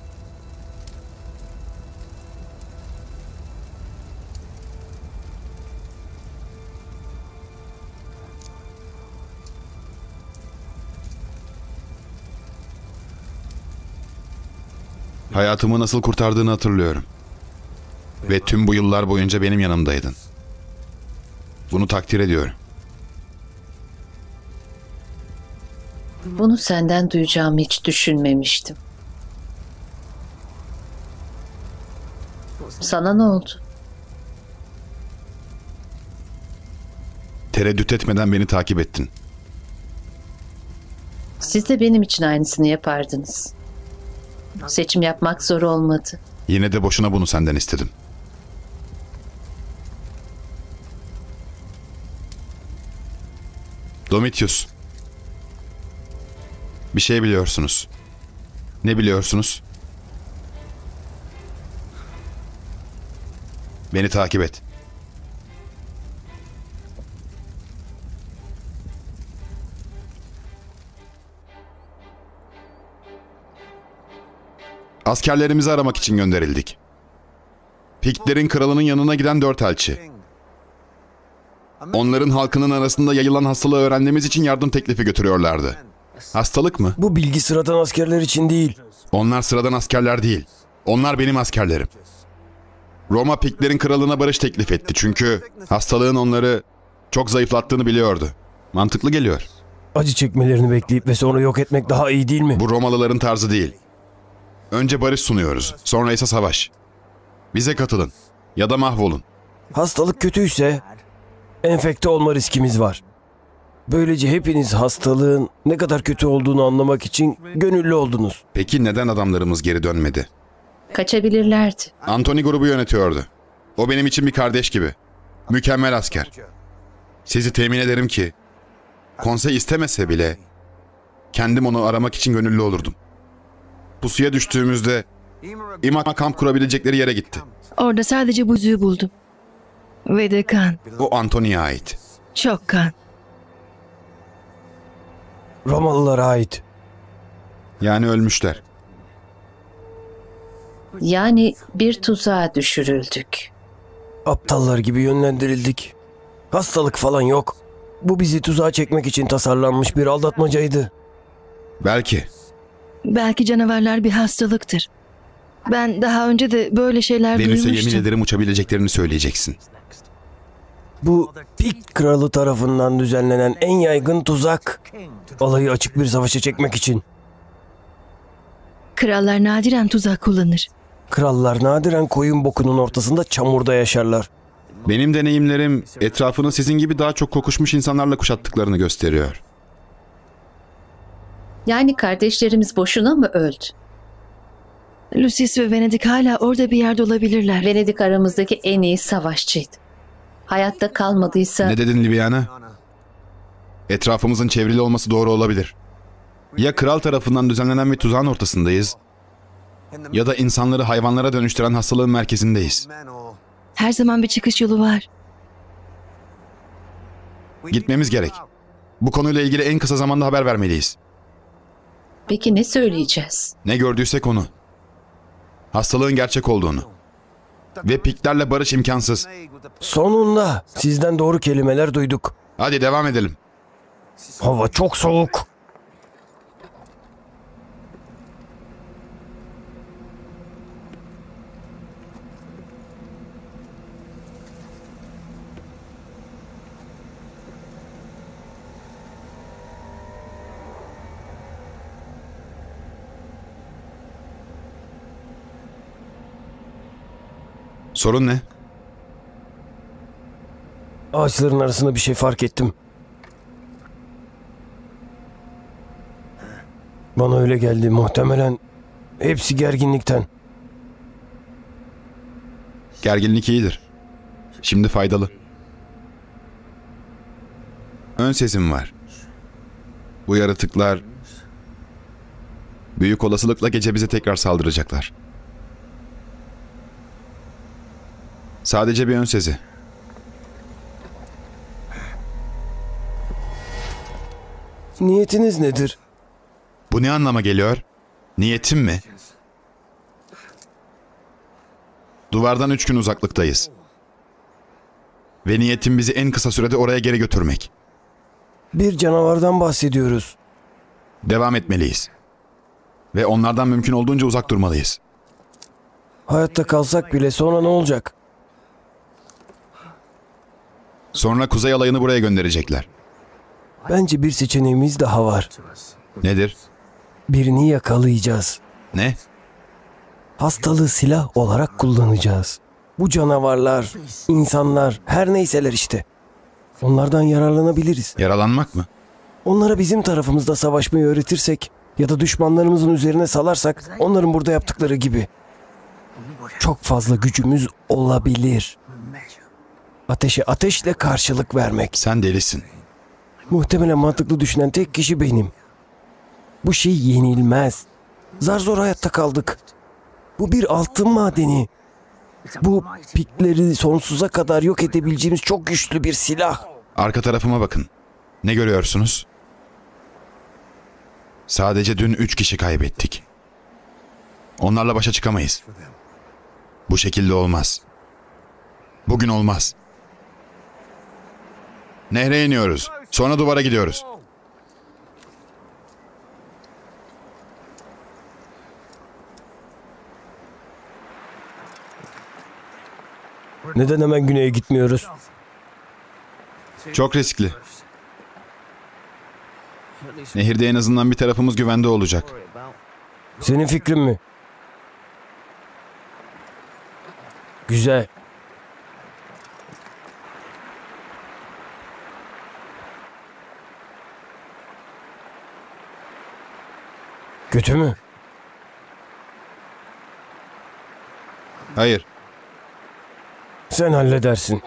Hayatımı nasıl kurtardığını hatırlıyorum. Ve tüm bu yıllar boyunca benim yanımdaydın. Bunu takdir ediyorum. Bunu senden duyacağımı hiç düşünmemiştim. Sana ne oldu? Tereddüt etmeden beni takip ettin. Siz de benim için aynısını yapardınız. Seçim yapmak zor olmadı. Yine de boşuna bunu senden istedim. Domitius. Bir şey biliyorsunuz. Ne biliyorsunuz? Beni takip et. Askerlerimizi aramak için gönderildik. Piktlerin kralının yanına giden dört elçi. Onların halkının arasında yayılan hastalığı öğrendiğimiz için yardım teklifi götürüyorlardı. Hastalık mı? Bu bilgi sıradan askerler için değil. Onlar sıradan askerler değil. Onlar benim askerlerim. Roma Piktlerin kralına barış teklif etti çünkü hastalığın onları çok zayıflattığını biliyordu. Mantıklı geliyor. Acı çekmelerini bekleyip ve sonra yok etmek daha iyi değil mi? Bu Romalıların tarzı değil. Önce barış sunuyoruz, sonra ise savaş. Bize katılın ya da mahvolun. Hastalık kötüyse enfekte olma riskimiz var. Böylece hepiniz hastalığın ne kadar kötü olduğunu anlamak için gönüllü oldunuz. Peki neden adamlarımız geri dönmedi? Kaçabilirlerdi. Anthony grubu yönetiyordu. O benim için bir kardeş gibi. Mükemmel asker. Sizi temin ederim ki konsey istemese bile kendim onu aramak için gönüllü olurdum. Pusuya düştüğümüzde İma kamp kurabilecekleri yere gitti. Orada sadece buzuyu buldum. Ve de kan. O Anthony'ye ait. Çok kan. Romalılara ait. Yani ölmüşler. Yani bir tuzağa düşürüldük. Aptallar gibi yönlendirildik. Hastalık falan yok. Bu bizi tuzağa çekmek için tasarlanmış bir aldatmacaydı. Belki. Belki canavarlar bir hastalıktır. Ben daha önce de böyle şeyler Venüs'e duymuştum. yemin ederim uçabileceklerini söyleyeceksin. Bu Pikt kralı tarafından düzenlenen en yaygın tuzak. Olayı açık bir savaşa çekmek için. Krallar nadiren tuzak kullanır. Krallar nadiren koyun bokunun ortasında çamurda yaşarlar. Benim deneyimlerim etrafını sizin gibi daha çok kokuşmuş insanlarla kuşattıklarını gösteriyor. Yani kardeşlerimiz boşuna mı öldü? Lucius ve Venedik hala orada bir yerde olabilirler. Venedik aramızdaki en iyi savaşçıydı. Hayatta kalmadıysa... Ne dedin Libyana? Etrafımızın çevrili olması doğru olabilir. Ya kral tarafından düzenlenen bir tuzağın ortasındayız ya da insanları hayvanlara dönüştüren hastalığın merkezindeyiz. Her zaman bir çıkış yolu var. Gitmemiz gerek. Bu konuyla ilgili en kısa zamanda haber vermeliyiz. Peki ne söyleyeceğiz? Ne gördüysek onu. Hastalığın gerçek olduğunu. Ve Piktlerle barış imkansız. Sonunda sizden doğru kelimeler duyduk. Hadi devam edelim. Hava çok soğuk. Sorun ne? Ağaçların arasında bir şey fark ettim. Bana öyle geldi, muhtemelen hepsi gerginlikten. Gerginlik iyidir. Şimdi faydalı. Ön sesim var. Bu yaratıklar büyük olasılıkla gece bize tekrar saldıracaklar. Sadece bir ön sezi. Niyetiniz nedir? Bu Bu ne anlama geliyor? Niyetim mi? Duvardan üç gün uzaklıktayız. Ve niyetim bizi en kısa sürede oraya geri götürmek. Bir canavardan bahsediyoruz. Devam etmeliyiz. Ve onlardan mümkün olduğunca uzak durmalıyız. Hayatta kalsak bile sonra ne olacak? Sonra kuzey alayını buraya gönderecekler. Bence bir seçeneğimiz daha var. Nedir? Birini yakalayacağız. Ne? Hastalığı silah olarak kullanacağız. Bu canavarlar, insanlar, her neyseler işte. Onlardan yararlanabiliriz. Yaralanmak mı? Onlara bizim tarafımızda savaşmayı öğretirsek ya da düşmanlarımızın üzerine salarsak onların burada yaptıkları gibi çok fazla gücümüz olabilir. Ateşe ateşle karşılık vermek. Sen delisin. Muhtemelen mantıklı düşünen tek kişi benim. Bu şey yenilmez. Zar zor hayatta kaldık. Bu bir altın madeni. Bu pikleri sonsuza kadar yok edebileceğimiz çok güçlü bir silah. Arka tarafıma bakın. Ne görüyorsunuz? Sadece dün üç kişi kaybettik. Onlarla başa çıkamayız. Bu şekilde olmaz. Bugün olmaz. Nehre iniyoruz. Sonra duvara gidiyoruz. Neden hemen güneye gitmiyoruz? Çok riskli. Nehirde en azından bir tarafımız güvende olacak. Senin fikrin mi? Güzel. Kötü mü? Hayır. Sen halledersin.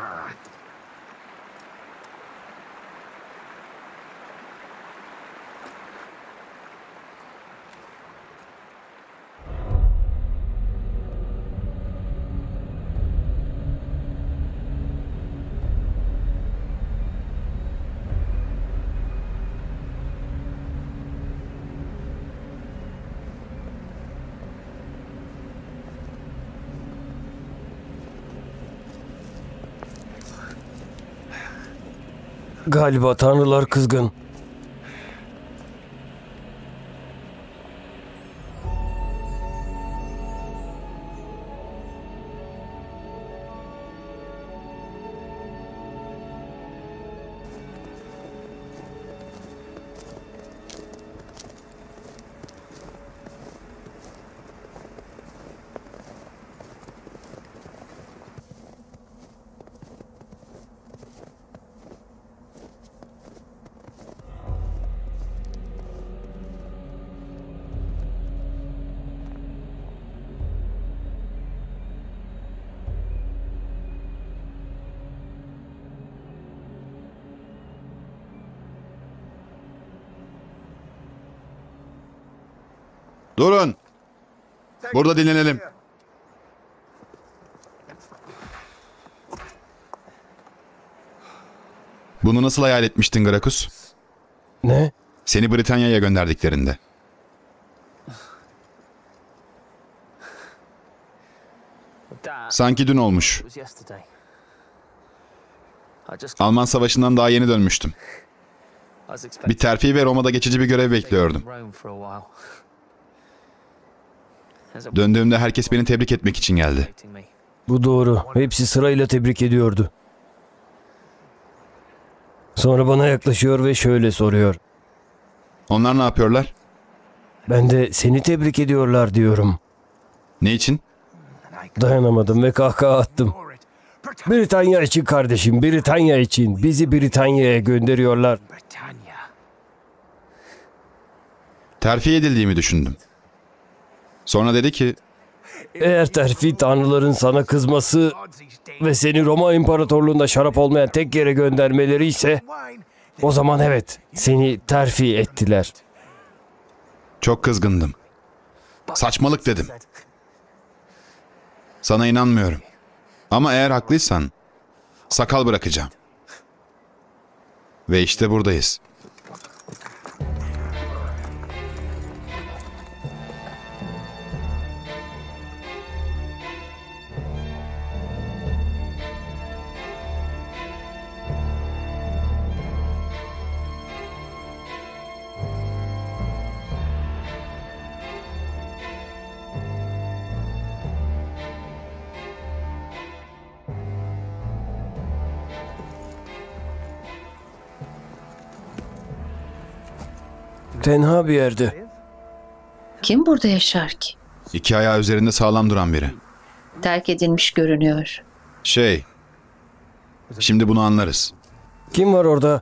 Galiba tanrılar kızgın. Durun. Burada dinlenelim. Bunu nasıl hayal etmiştin Grakus? Ne? Seni Britanya'ya gönderdiklerinde. Sanki dün olmuş. Alman Savaşı'ndan daha yeni dönmüştüm. Bir terfi ve Roma'da geçici bir görev bekliyordum. Döndüğümde herkes beni tebrik etmek için geldi. Bu doğru. Hepsi sırayla tebrik ediyordu. Sonra bana yaklaşıyor ve şöyle soruyor. Onlar ne yapıyorlar? Ben de seni tebrik ediyorlar diyorum. Ne için? Dayanamadım ve kahkaha attım. Britanya için kardeşim, Britanya için. Bizi Britanya'ya gönderiyorlar. Terfi edildiğimi düşündüm. Sonra dedi ki, Eğer terfi tanrıların sana kızması ve seni Roma İmparatorluğu'nda şarap olmayan tek yere göndermeleri ise o zaman evet, seni terfi ettiler. çok kızgındım. Saçmalık dedim. Sana inanmıyorum. Ama eğer haklıysan sakal bırakacağım. Ve işte buradayız. Tenha bir yerde. Kim burada yaşar ki? İki ayağı üzerinde sağlam duran biri. Terk edilmiş görünüyor. Şey, şimdi bunu anlarız. Kim var orada?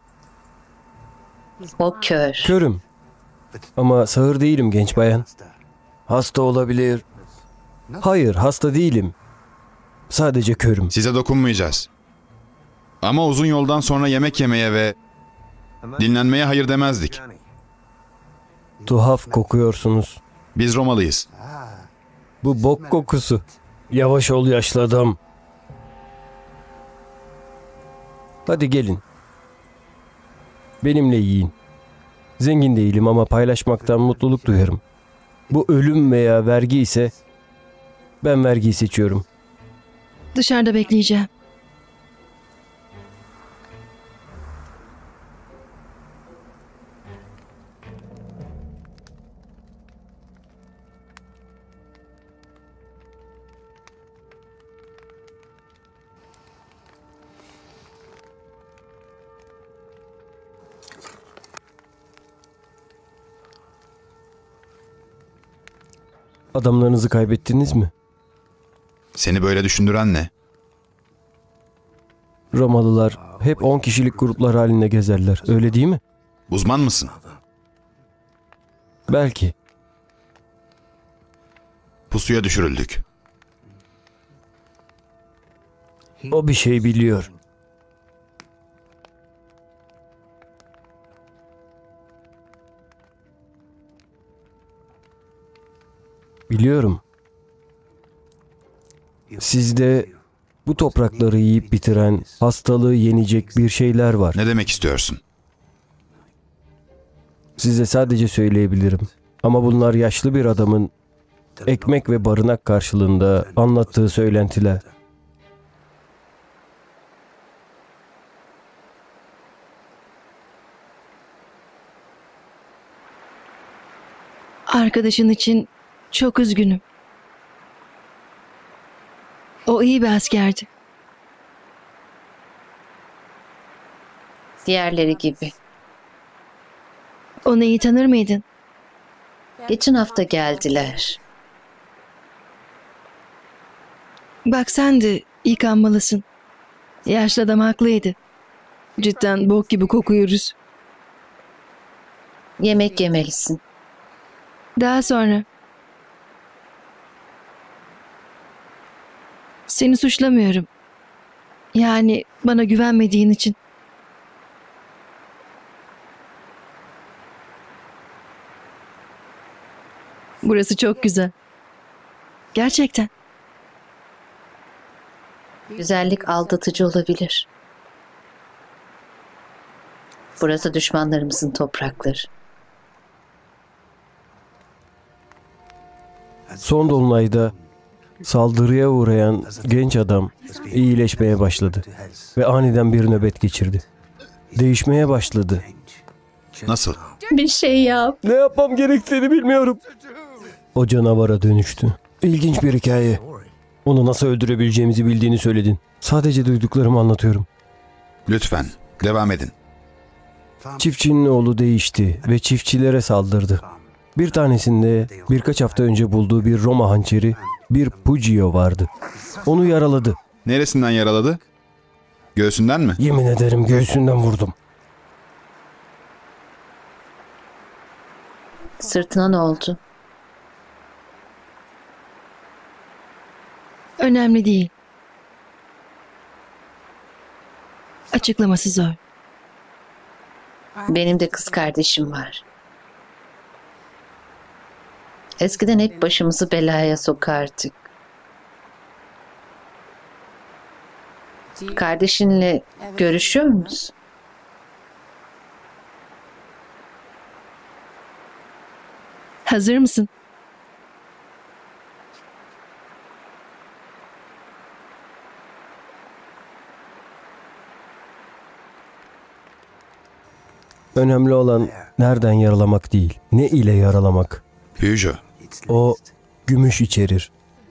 O kör. Körüm. Ama sağır değilim genç bayan. Hasta olabilir. Hayır, hasta değilim. Sadece körüm. Size dokunmayacağız. Ama uzun yoldan sonra yemek yemeye ve dinlenmeye hayır demezdik. Tuhaf kokuyorsunuz. Biz Romalıyız. Bu bok kokusu. Yavaş ol yaşlı adam. Hadi gelin. Benimle yiyin. Zengin değilim ama paylaşmaktan mutluluk duyarım. Bu ölüm veya vergi ise ben vergiyi seçiyorum. Dışarıda bekleyeceğim. Adamlarınızı kaybettiniz mi? Seni böyle düşündüren ne? Romalılar hep on kişilik gruplar halinde gezerler. Öyle değil mi? Uzman mısın? Belki. Pusuya düşürüldük. O bir şey biliyor. Biliyorum. Sizde bu toprakları yiyip bitiren, hastalığı yenecek bir şeyler var. Ne demek istiyorsun? Size sadece söyleyebilirim. Ama bunlar yaşlı bir adamın ekmek ve barınak karşılığında anlattığı söylentiler. Arkadaşın için çok üzgünüm. O iyi bir askerdi. Diğerleri gibi. Onu iyi tanır mıydın? Geçen hafta geldiler. Bak sen de yıkanmalısın. Yaşlı adam haklıydı. Cidden bok gibi kokuyoruz. Yemek yemelisin. Daha sonra. Seni suçlamıyorum. Yani bana güvenmediğin için. Burası çok güzel. Gerçekten. Güzellik aldatıcı olabilir. Burası düşmanlarımızın toprakları. Son dolunayda saldırıya uğrayan genç adam iyileşmeye başladı ve aniden bir nöbet geçirdi. Değişmeye başladı. Nasıl? Bir şey yap. Ne yapmam gerektiğini bilmiyorum. O canavara dönüştü. İlginç bir hikaye. Onu nasıl öldürebileceğimizi bildiğini söyledin. Sadece duyduklarımı anlatıyorum. Lütfen, devam edin. Çiftçinin oğlu değişti ve çiftçilere saldırdı. Bir tanesinde birkaç hafta önce bulduğu bir Roma hançeri, bir Pugio vardı. Onu yaraladı. Neresinden yaraladı? Göğsünden mi? Yemin ederim göğsünden vurdum. Sırtına ne oldu? Önemli değil. Açıklaması zor. Benim de kız kardeşim var. Eskiden hep başımızı belaya sokardık. Kardeşinle görüşüyor musun? Hazır mısın? Önemli olan nereden yaralamak değil, ne ile yaralamak. Peugeot. O gümüş içerir.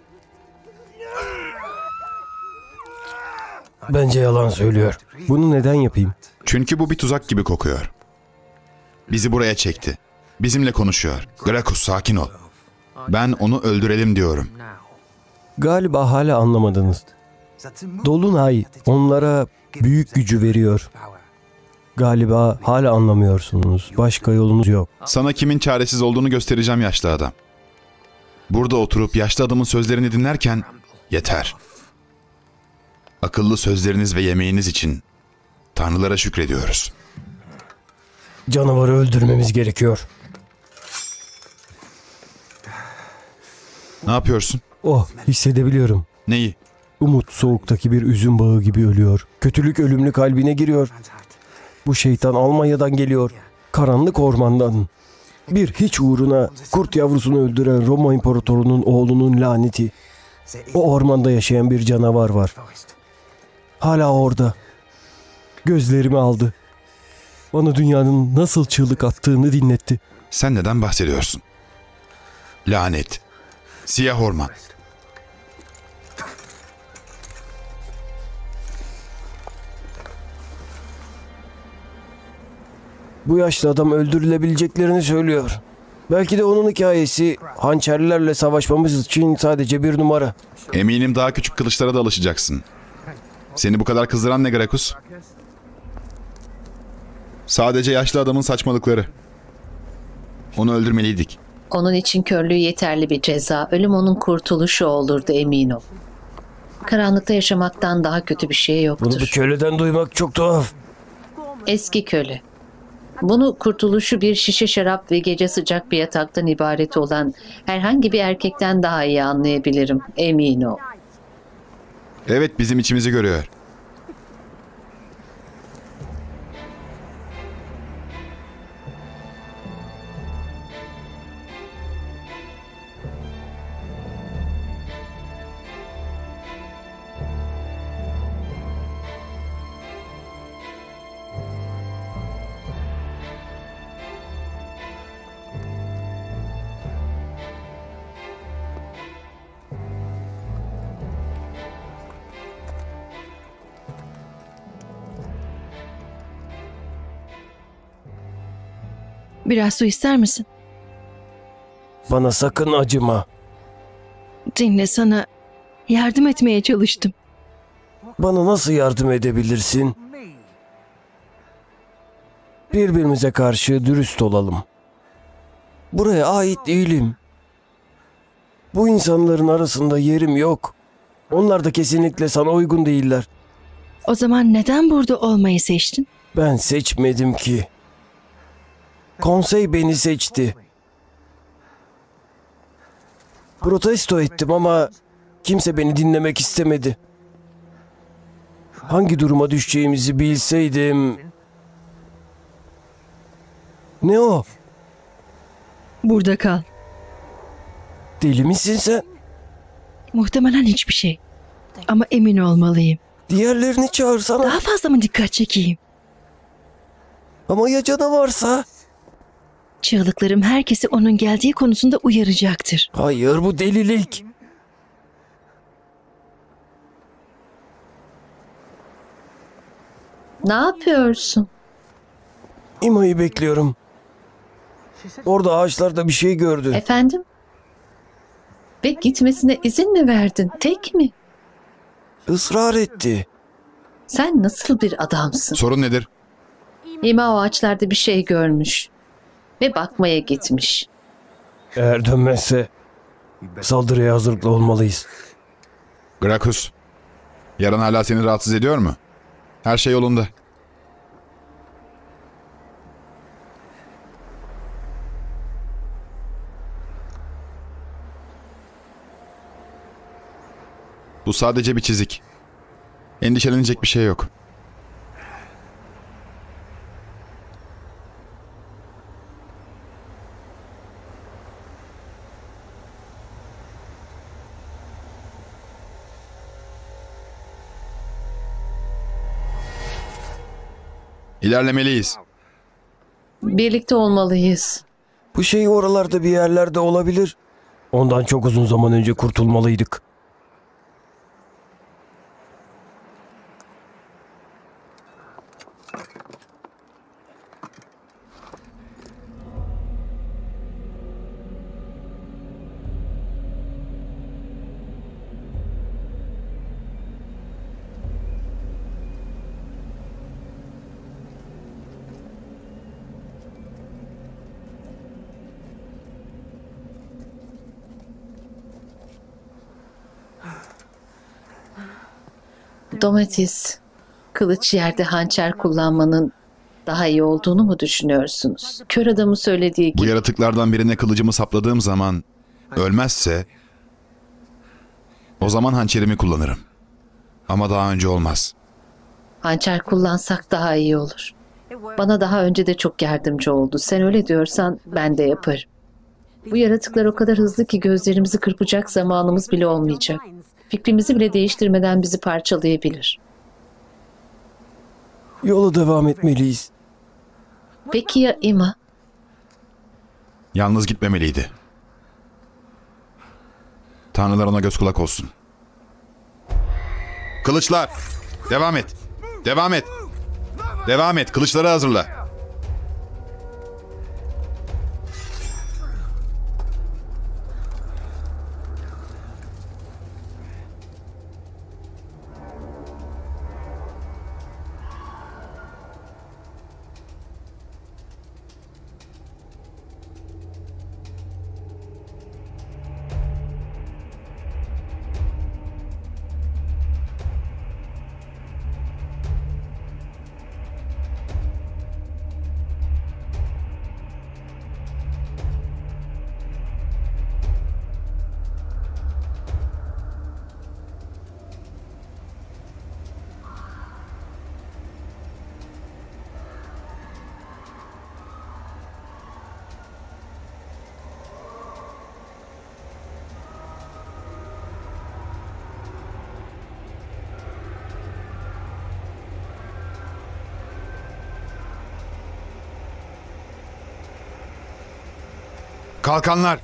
Bence yalan söylüyor. Bunu neden yapayım? Çünkü bu bir tuzak gibi kokuyor. Bizi buraya çekti. Bizimle konuşuyor. Grakus, sakin ol. Ben onu öldürelim diyorum. Galiba hala anlamadınız. Dolunay onlara büyük gücü veriyor. Galiba hala anlamıyorsunuz. Başka yolunuz yok. Sana kimin çaresiz olduğunu göstereceğim yaşlı adam. Burada oturup yaşlı adamın sözlerini dinlerken yeter. Akıllı sözleriniz ve yemeğiniz için tanrılara şükrediyoruz. Canavarı öldürmemiz gerekiyor. Ne yapıyorsun? Oh, hissedebiliyorum. Neyi? Umut soğuktaki bir üzüm bağı gibi ölüyor. Kötülük ölümlü kalbine giriyor. Bu şeytan Almanya'dan geliyor. Karanlık ormandan. Bir hiç uğruna kurt yavrusunu öldüren Roma imparatorunun oğlunun laneti. O ormanda yaşayan bir canavar var. Hala orada. Gözlerimi aldı. Bana dünyanın nasıl çığlık attığını dinletti. Sen neden bahsediyorsun? Lanet. Siyah orman. Bu yaşlı adam öldürülebileceklerini söylüyor. Belki de onun hikayesi hançerlerle savaşmamız için sadece bir numara. Eminim daha küçük kılıçlara da alışacaksın. Seni bu kadar kızdıran ne Grakus? Sadece yaşlı adamın saçmalıkları. Onu öldürmeliydik. Onun için körlüğü yeterli bir ceza. Ölüm onun kurtuluşu olurdu, emin ol. Karanlıkta yaşamaktan daha kötü bir şey Bunu bir yoktur. köleden duymak çok tuhaf. Eski köle. Bunu kurtuluşu bir şişe şarap ve gece sıcak bir yataktan ibaret olan herhangi bir erkekten daha iyi anlayabilirim, emin ol. Evet, bizim içimizi görüyor. Biraz su ister misin? Bana sakın acıma. Dinle, sana yardım etmeye çalıştım. Bana nasıl yardım edebilirsin? Birbirimize karşı dürüst olalım. Buraya ait değilim. Bu insanların arasında yerim yok. Onlar da kesinlikle sana uygun değiller. O zaman neden burada olmayı seçtin? Ben seçmedim ki. Konsey beni seçti. Protesto ettim ama kimse beni dinlemek istemedi. Hangi duruma düşeceğimizi bilseydim... Ne o? Burada kal. Deli misin sen? Muhtemelen hiçbir şey. Ama emin olmalıyım. Diğerlerini çağırsana. Daha fazla mı dikkat çekeyim? Ama ya canavarsa? Çığlıklarım herkesi onun geldiği konusunda uyaracaktır. Hayır, bu delilik. Ne yapıyorsun? İma'yı bekliyorum. Orada ağaçlarda bir şey gördü. Efendim? Ve gitmesine izin mi verdin? Tek mi? Israr etti. Sen nasıl bir adamsın? Sorun nedir? İma o ağaçlarda bir şey görmüş. Ve bakmaya gitmiş. Eğer dönmezse saldırıya hazırlıklı olmalıyız. Grakus, yarın hala seni rahatsız ediyor mu? Her şey yolunda. Bu sadece bir çizik. Endişelenecek bir şey yok. İlerlemeliyiz. Birlikte olmalıyız. Bu şey oralarda bir yerlerde olabilir. Ondan çok uzun zaman önce kurtulmalıydık. Domates, kılıç yerde hançer kullanmanın daha iyi olduğunu mu düşünüyorsunuz? Kör adamın söylediği Bu gibi. yaratıklardan birine kılıcımı sapladığım zaman ölmezse o zaman hançerimi kullanırım. Ama daha önce olmaz. Hançer kullansak daha iyi olur. Bana daha önce de çok yardımcı oldu. Sen öyle diyorsan ben de yaparım. Bu yaratıklar o kadar hızlı ki gözlerimizi kırpacak zamanımız bile olmayacak. Fikrimizi bile değiştirmeden bizi parçalayabilir. Yola devam etmeliyiz. Peki ya Ima? Yalnız gitmemeliydi. Tanrılar ona göz kulak olsun. Kılıçlar! Devam et! Devam et! Devam et! Kılıçları hazırla! Kalkanlar!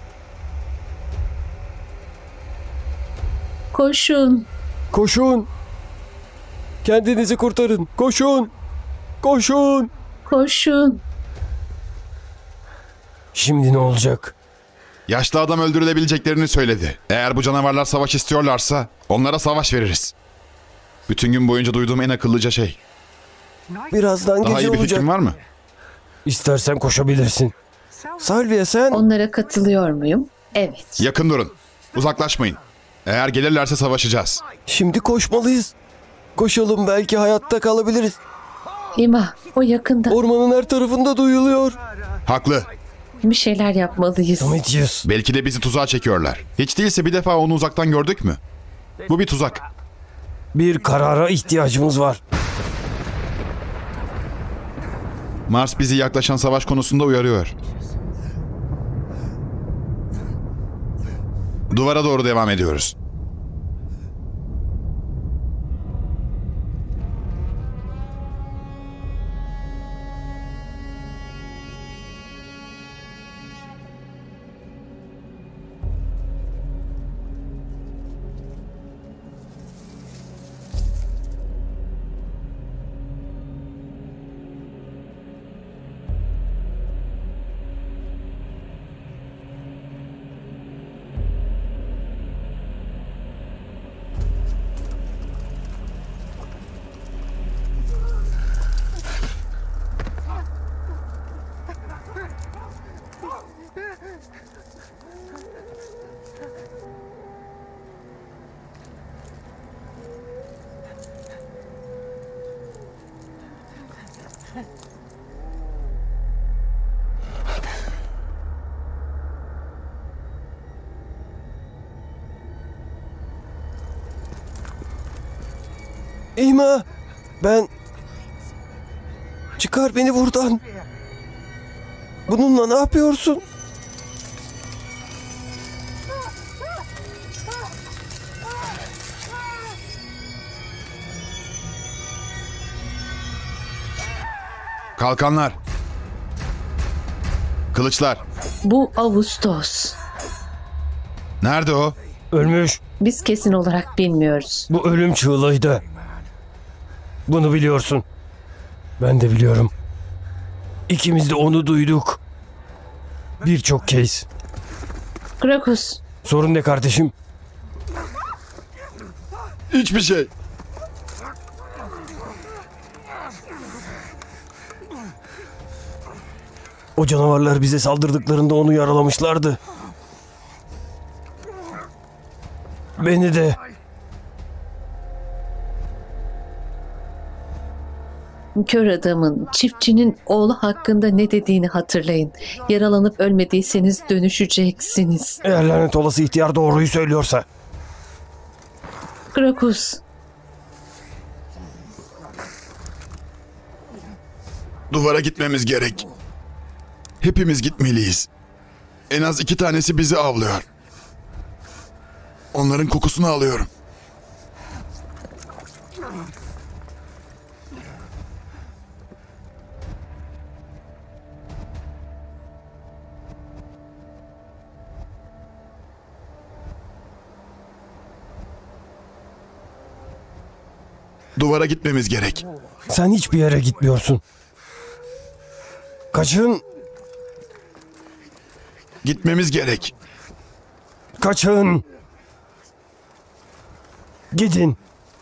Koşun. Koşun. Kendinizi kurtarın. Koşun. Koşun. Koşun. Şimdi ne olacak? Yaşlı adam öldürülebileceklerini söyledi. Eğer bu canavarlar savaş istiyorlarsa onlara savaş veririz. Bütün gün boyunca duyduğum en akıllıca şey. Birazdan Daha gece iyi bir olacak. fikrin var mı? İstersen koşabilirsin. Salvia sen... Onlara katılıyor muyum? Evet. Yakın durun. Uzaklaşmayın. Eğer gelirlerse savaşacağız. Şimdi koşmalıyız. Koşalım, belki hayatta kalabiliriz. Ima, o yakında. Ormanın her tarafında duyuluyor. Haklı. Bir şeyler yapmalıyız. Domitius. Belki de bizi tuzağa çekiyorlar. Hiç değilse bir defa onu uzaktan gördük mü? Bu bir tuzak. Bir karara ihtiyacımız var. Mars bizi yaklaşan savaş konusunda uyarıyor. Duvara doğru devam ediyoruz. İma, ben... Çıkar beni buradan. Bununla ne yapıyorsun? Kalkanlar. Kılıçlar. Bu Ağustos. Nerede o? Ölmüş. Biz kesin olarak bilmiyoruz. Bu ölüm çığlığıydı. Bunu biliyorsun. Ben de biliyorum. İkimiz de onu duyduk. Birçok kez. Krakus, Sorun ne kardeşim? Hiçbir şey. O canavarlar bize saldırdıklarında onu yaralamışlardı. Beni de. Kör adamın, çiftçinin oğlu hakkında ne dediğini hatırlayın. Yaralanıp ölmediyseniz dönüşeceksiniz. Eğer lanet olası ihtiyar doğruyu söylüyorsa. Krakus, Duvara gitmemiz gerek. Hepimiz gitmeliyiz. En az iki tanesi bizi avlıyor. Onların kokusunu alıyorum. Duvara gitmemiz gerek. Sen hiçbir yere gitmiyorsun. Kaçın, Gitmemiz gerek. kaçın. Gidin.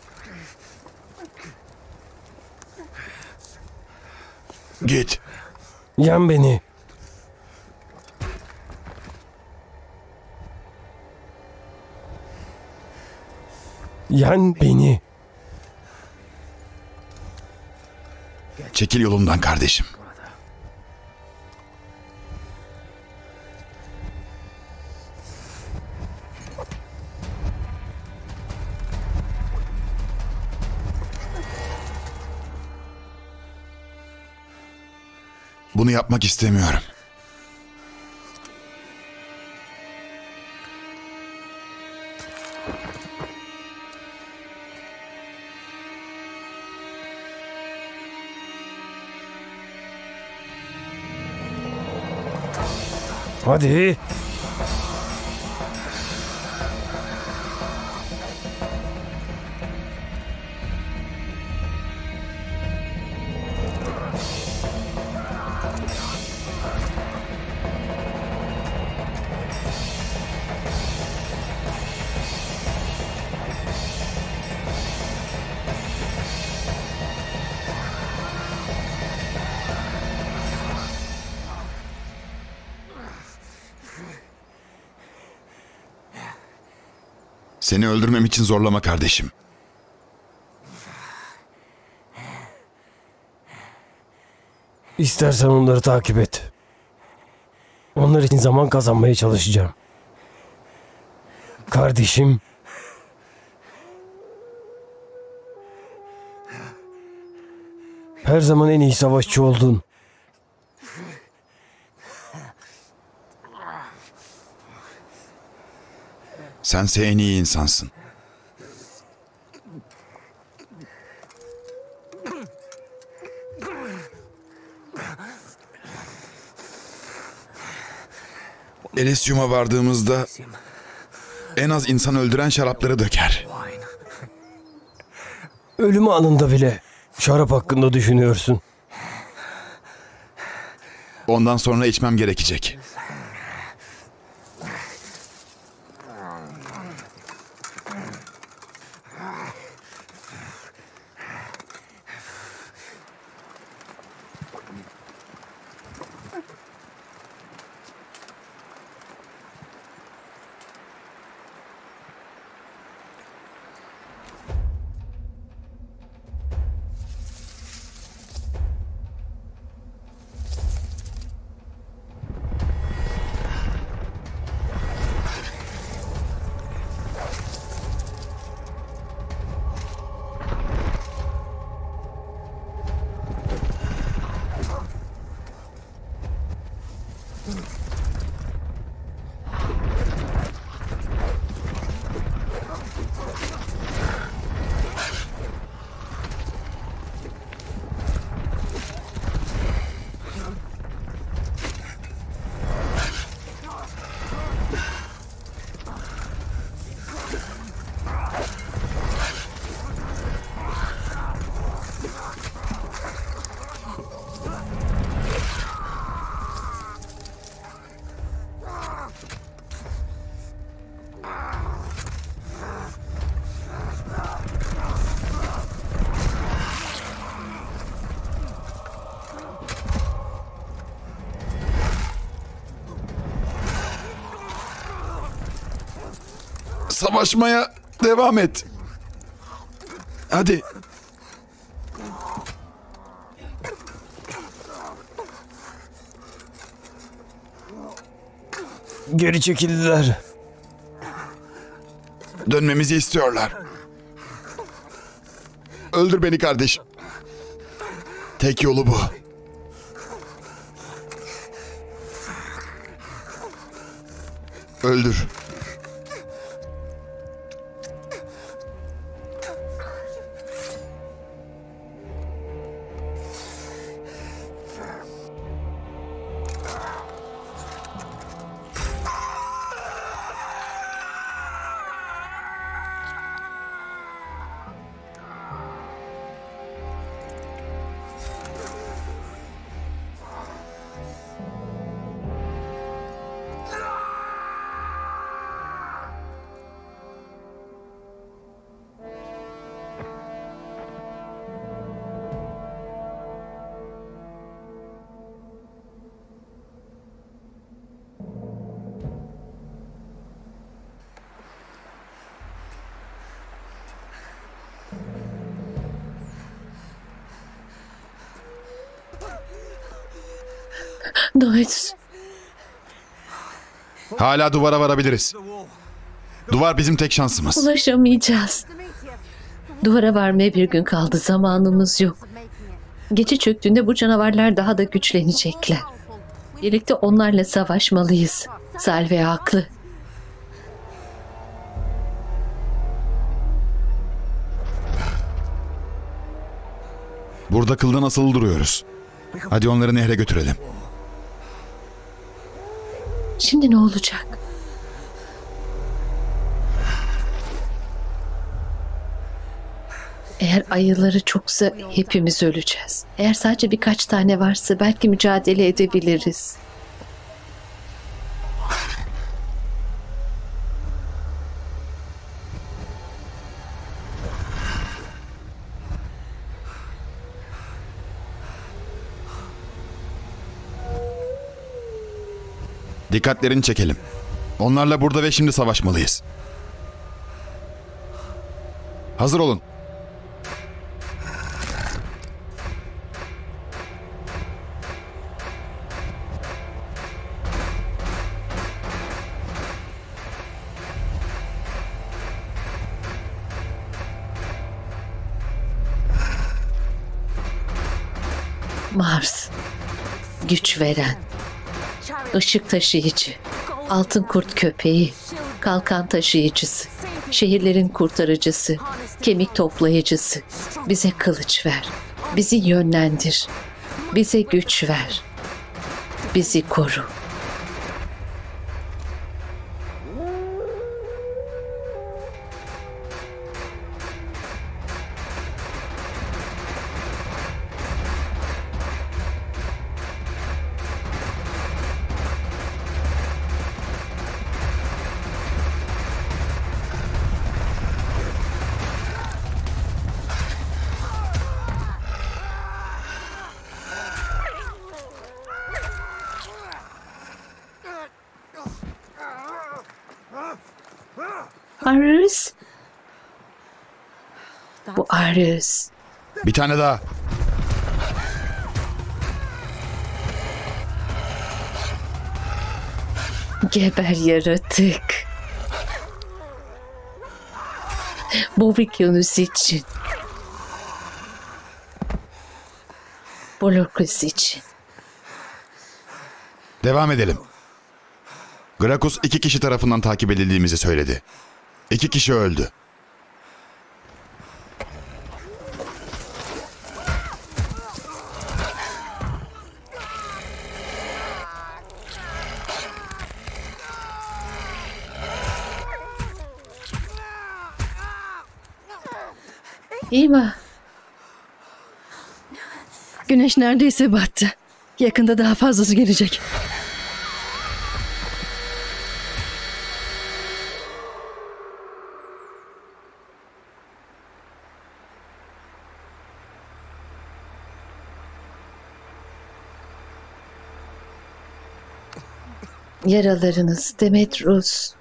Git. Yen beni. Yen beni. Çekil yolumdan kardeşim. Bunu yapmak istemiyorum. Hadi. Seni öldürmem için zorlama kardeşim. İstersen onları takip et. Onlar için zaman kazanmaya çalışacağım. Kardeşim. Her zaman en iyi savaşçı oldun. Sense en iyi insansın. Elysium'a vardığımızda en az insan öldüren şarapları döker. Ölüm anında bile şarap hakkında düşünüyorsun. Ondan sonra içmem gerekecek. Savaşmaya devam et. Hadi. Geri çekildiler. Dönmemizi istiyorlar. Öldür beni kardeşim. Tek yolu bu. Öldür. Doyuz. Hala duvara varabiliriz. Duvar bizim tek şansımız. Ulaşamayacağız. Duvara varmaya bir gün kaldı. Zamanımız yok. Gece çöktüğünde bu canavarlar daha da güçlenecekler. Birlikte onlarla savaşmalıyız. Salve haklı. Burada kıldan asılı duruyoruz. Hadi onları nehre götürelim. Şimdi ne olacak? Eğer ayıları çoksa hepimiz öleceğiz. Eğer sadece birkaç tane varsa belki mücadele edebiliriz. Dikkatlerini çekelim. Onlarla burada ve şimdi savaşmalıyız. Hazır olun. Mars, güç veren, ışık taşıyıcı, altın kurt köpeği, kalkan taşıyıcısı, şehirlerin kurtarıcısı, kemik toplayıcısı. Bize kılıç ver, bizi yönlendir, bize güç ver, bizi koru. Arız. Bu Arız. Bir tane daha. Geber yaratık. Bu Vikyanus için. Bolokus için. Devam edelim. Grakus iki kişi tarafından takip edildiğimizi söyledi. İki kişi öldü. İma. Güneş neredeyse battı. Yakında daha fazlası gelecek. Yaralarınız Demetrius.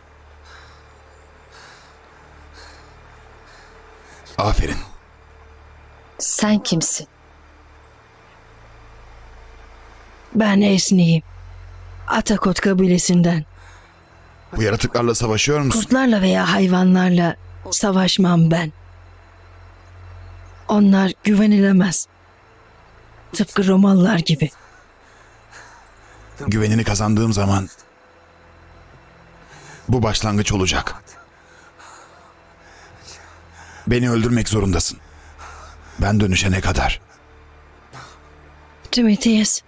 Aferin. Sen kimsin? Ben Esni'yim. Atakot kabilesinden. Bu yaratıklarla savaşıyor musun? Kurtlarla veya hayvanlarla savaşmam ben. Onlar güvenilemez. Tıpkı Romalılar gibi. Güvenini kazandığım zaman bu başlangıç olacak. Beni öldürmek zorundasın. Ben dönüşene kadar. Timotheus,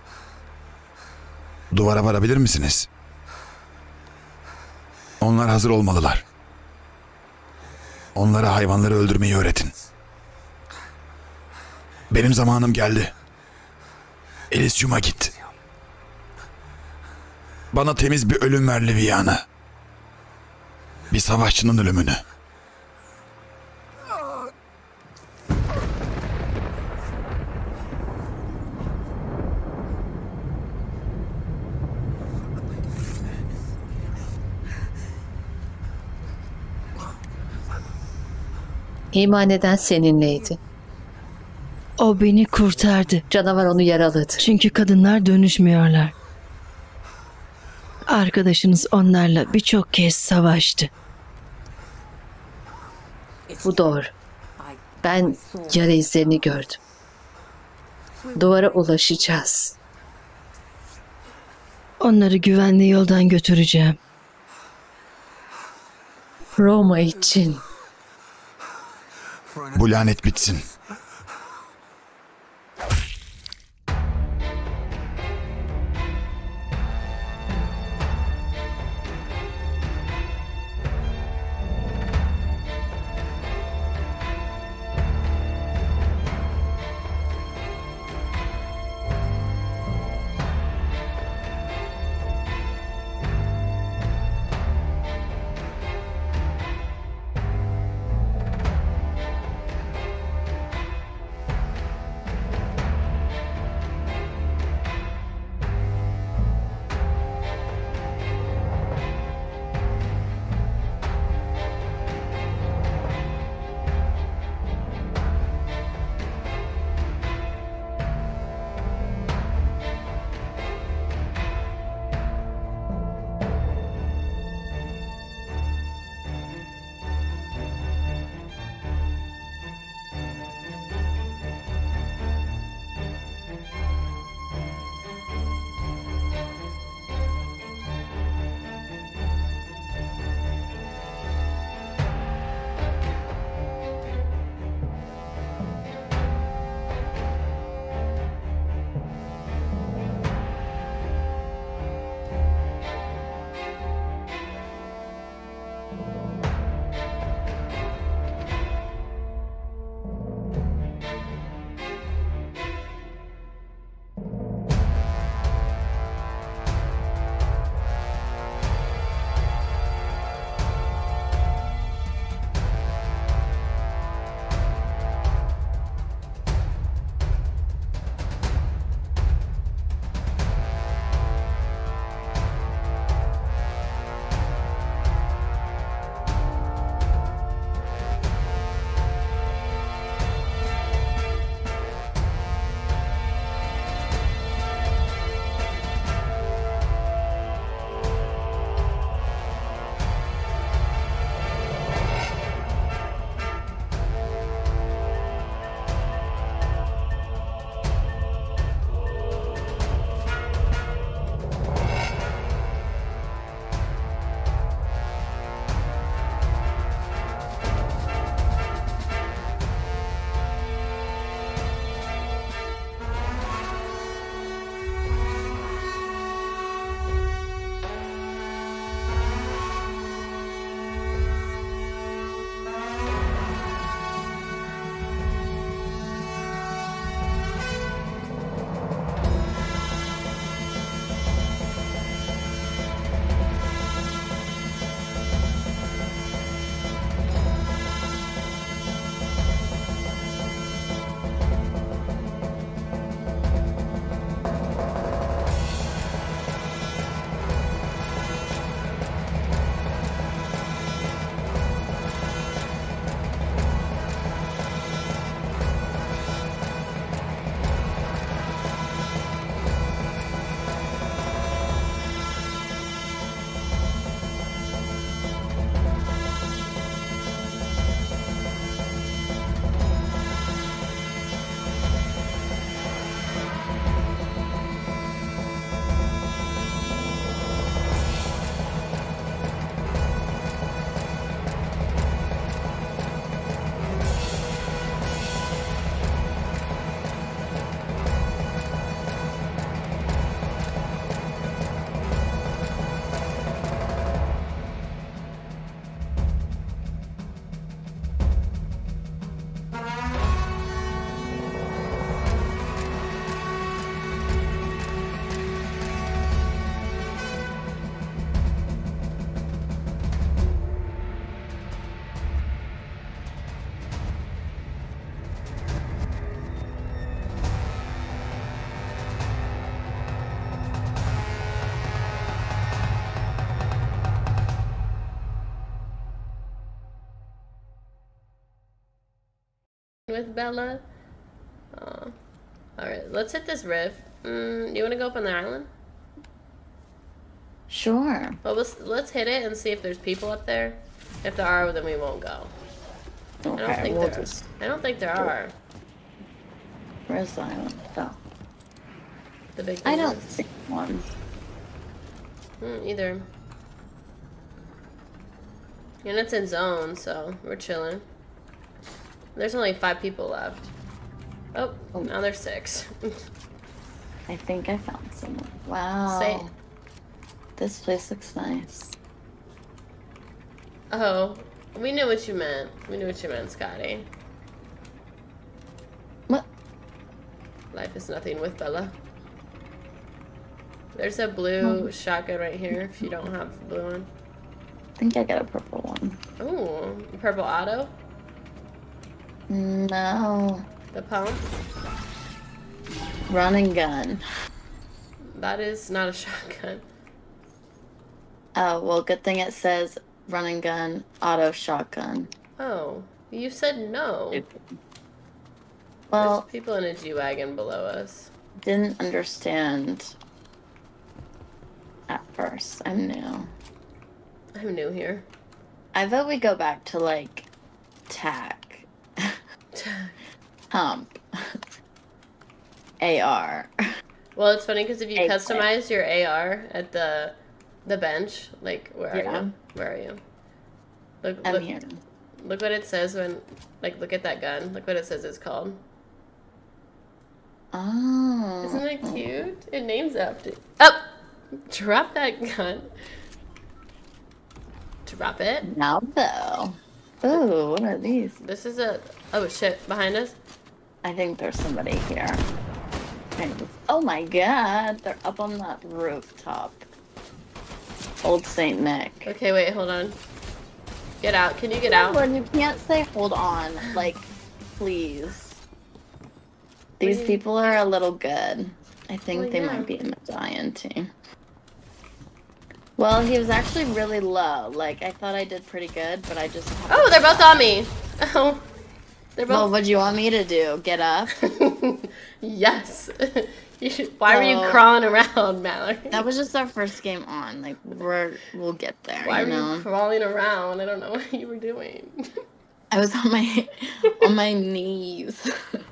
Duvara varabilir misiniz? Onlar hazır olmalılar. Onlara hayvanları öldürmeyi öğretin. Benim zamanım geldi. Elysium'a git. Bana temiz bir ölüm ver Liviana. Bir savaşçının ölümünü. İman eden seninleydi. o beni kurtardı. Canavar onu yaraladı. Çünkü kadınlar dönüşmüyorlar. Arkadaşınız onlarla birçok kez savaştı. Bu doğru. Ben yara izlerini gördüm. Duvara ulaşacağız. Onları güvenli yoldan götüreceğim. Roma için. Bu lanet bitsin. with Bella. Uh, Alright, let's hit this rift. Mm, you want to go up on the island? Sure. Well, let's, let's hit it and see if there's people up there. If there are, then we won't go. Okay, I don't think we'll there just... I don't think there are. Where's the island? Oh. The big I don't ones. see one. Mm, either. And it's in zone, so we're chilling. There's only five people left. Oh, Oh. now there's six. I think I found someone. Wow. Say, This place looks nice. oh, we knew what you meant. We knew what you meant, Scotty. What? Life is nothing with Bella. There's a blue shotgun right here if you don't have the blue one. I think I got a purple one. Ooh, purple auto. No. The pump. Run and gun. That is not a shotgun. Oh, well, good thing it says run and gun, auto shotgun. Oh, you said no. Well, There's people in a G-Wagon below us. didn't understand at first. I'm new. I'm new here. I vote we go back to, like, tack. Hump. A R. Well, it's funny because if you Egg customize your A R at the the bench, like where are Yeah. you? Where are you? Look, I'm look, here. look what it says when, like, look at that gun. Look what it says it's called. Oh. Isn't it cute? It names after. Oh, drop that gun. Drop it. Now, though. Ooh, what are these? This is a. Oh shit! Behind us. I think there's somebody here. Oh my god, they're up on that rooftop. Old Saint Nick. Okay, wait, hold on. Get out. Can you get out? Edward, you can't say hold on. Like, please. These Please. people are a little good. I think Well, they yeah. might be a medallion team. Well, he was actually really low. Like, I thought I did pretty good, but I just... Oh, they're both on me. Oh, they're Well, both. what do you want me to do? Get up? Yes. You should, why were you So- crawling around, Mallory? That was just our first game on. Like, we're... We'll get there, Why you were know? you crawling around? I don't know what you were doing. I was on my... on my knees.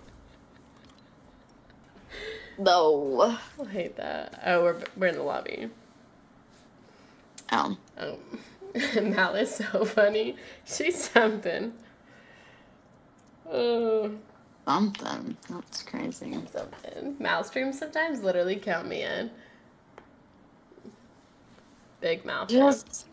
No. I hate that. Oh, we're we're in the lobby. Oh. Oh, Mal is so funny. She's something. Oh, Something. That's crazy. something. Mal streams sometimes literally count me in. Big mouth. Just...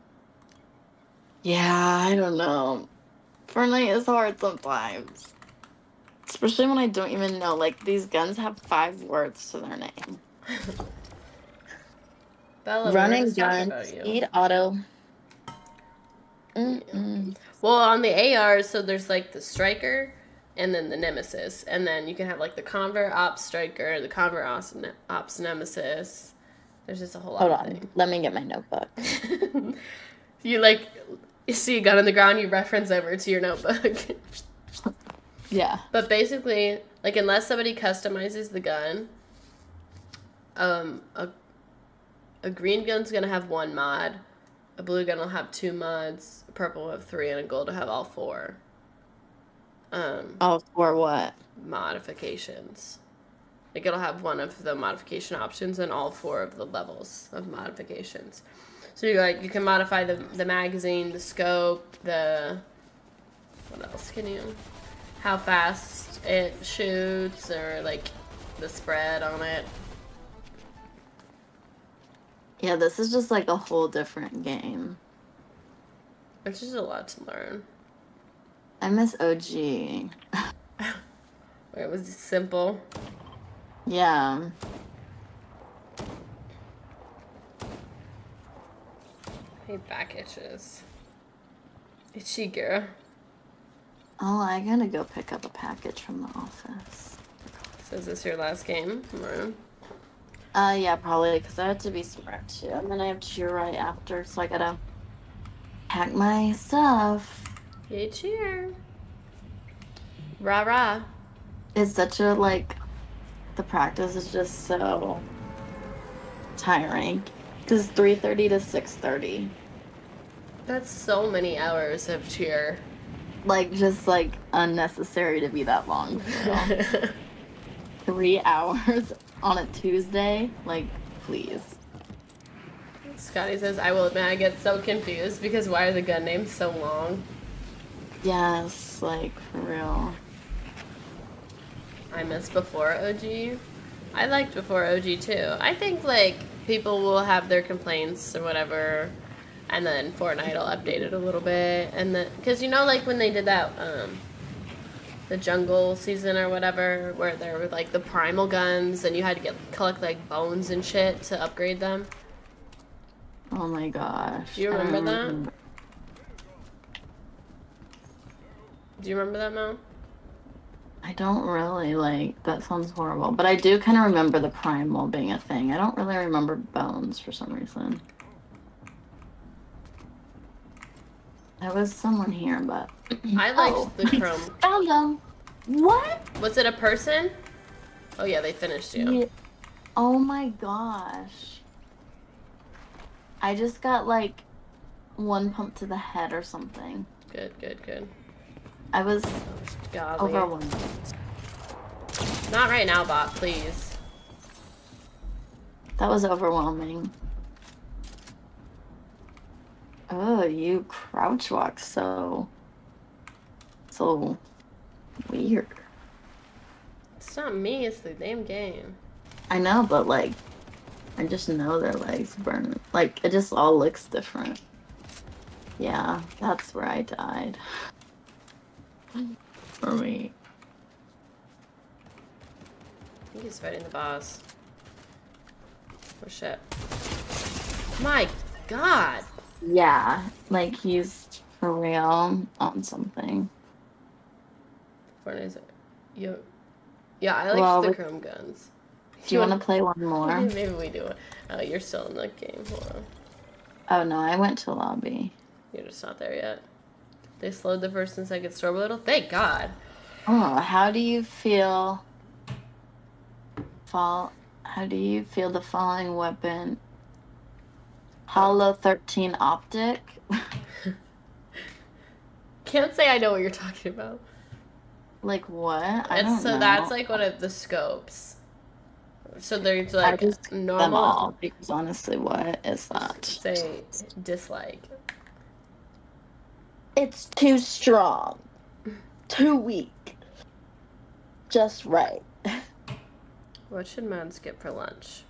Yeah, I don't know. Fortnite is hard sometimes. Especially when I don't even know. Like, these guns have five words to their name. Bella, Running we're just talking gun, about you. speed auto. Mm-mm. Well, on the A Rs, so there's like the Striker and then the Nemesis. And then you can have like the Convert Ops Striker, the Convert Ops, ne- Ops Nemesis. There's just a whole lot Hold of on. things. Let me get my notebook. You like, you see a gun on the ground, you reference over to your notebook. Yeah. But basically, like, unless somebody customizes the gun, um, a, a green gun's gonna have one mod, a blue gun will have two mods, a purple will have three, and a gold will have all four. Um, Oh, for what? modifications. Like, it'll have one of the modification options and all four of the levels of modifications. So you like you can modify the the magazine, the scope, the what else can you? How fast it shoots, or like the spread on it. Yeah, this is just like a whole different game. It's just a lot to learn. I miss O G. Where it was simple. Yeah. Hey, back itches. Itchy girl. Oh, I gotta go pick up a package from the office. So is this your last game, Maroon? Uh, yeah, probably, because I have to be smart too. And then I have cheer right after, so I gotta pack my stuff. Yay, cheer. Rah rah. It's such a like. The practice is just so tiring. Because three thirty to six thirty. That's so many hours of cheer. Like, just like unnecessary to be that long. For real. Three hours on a Tuesday? Like, please. Scotty says, I will admit I get so confused because why are the gun names so long? Yes, like, for real. I miss before O G. I liked before O G too. I think like people will have their complaints or whatever, and then Fortnite will update it a little bit, and then because you know like when they did that um the jungle season or whatever, where there were like the primal guns and you had to get collect like bones and shit to upgrade them. Oh my gosh. Do you remember Um, that? Do you remember that, Mel? I don't really, like, that sounds horrible. But I do kind of remember the primal being a thing. I don't really remember bones for some reason. There was someone here, but... I liked Oh. the chrome. Found them! What? Was it a person? Oh yeah, they finished you. Yeah. Oh my gosh. I just got, like, one pump to the head or something. Good, good, good. I was Godly. overwhelmed. Not right now, bot, please. That was overwhelming. Oh, you crouch walk so... so... weird. It's not me, it's the damn game. I know, but like... I just know their legs burn. Like, it just all looks different. Yeah, that's where I died. For me. I think he's fighting the boss. Oh shit. My god! Yeah, like he's for real on something. Fortnite's you. Yeah, I like Well, the we- chrome guns. Do you want to play one more? Maybe we do. Oh, you're still in the game. Hold on. Oh no, I went to lobby. You're just not there yet. They slowed the first and second storm a little. Thank God. Oh, how do you feel? Fall. How do you feel the following weapon? Hollow thirteen optic. Can't say I know what you're talking about. Like what? I It's don't so know. that's like one of the scopes. So there's I like just them normal. all because honestly, what is that? Say dislike. It's too strong, too weak, just right. What should Mads get for lunch?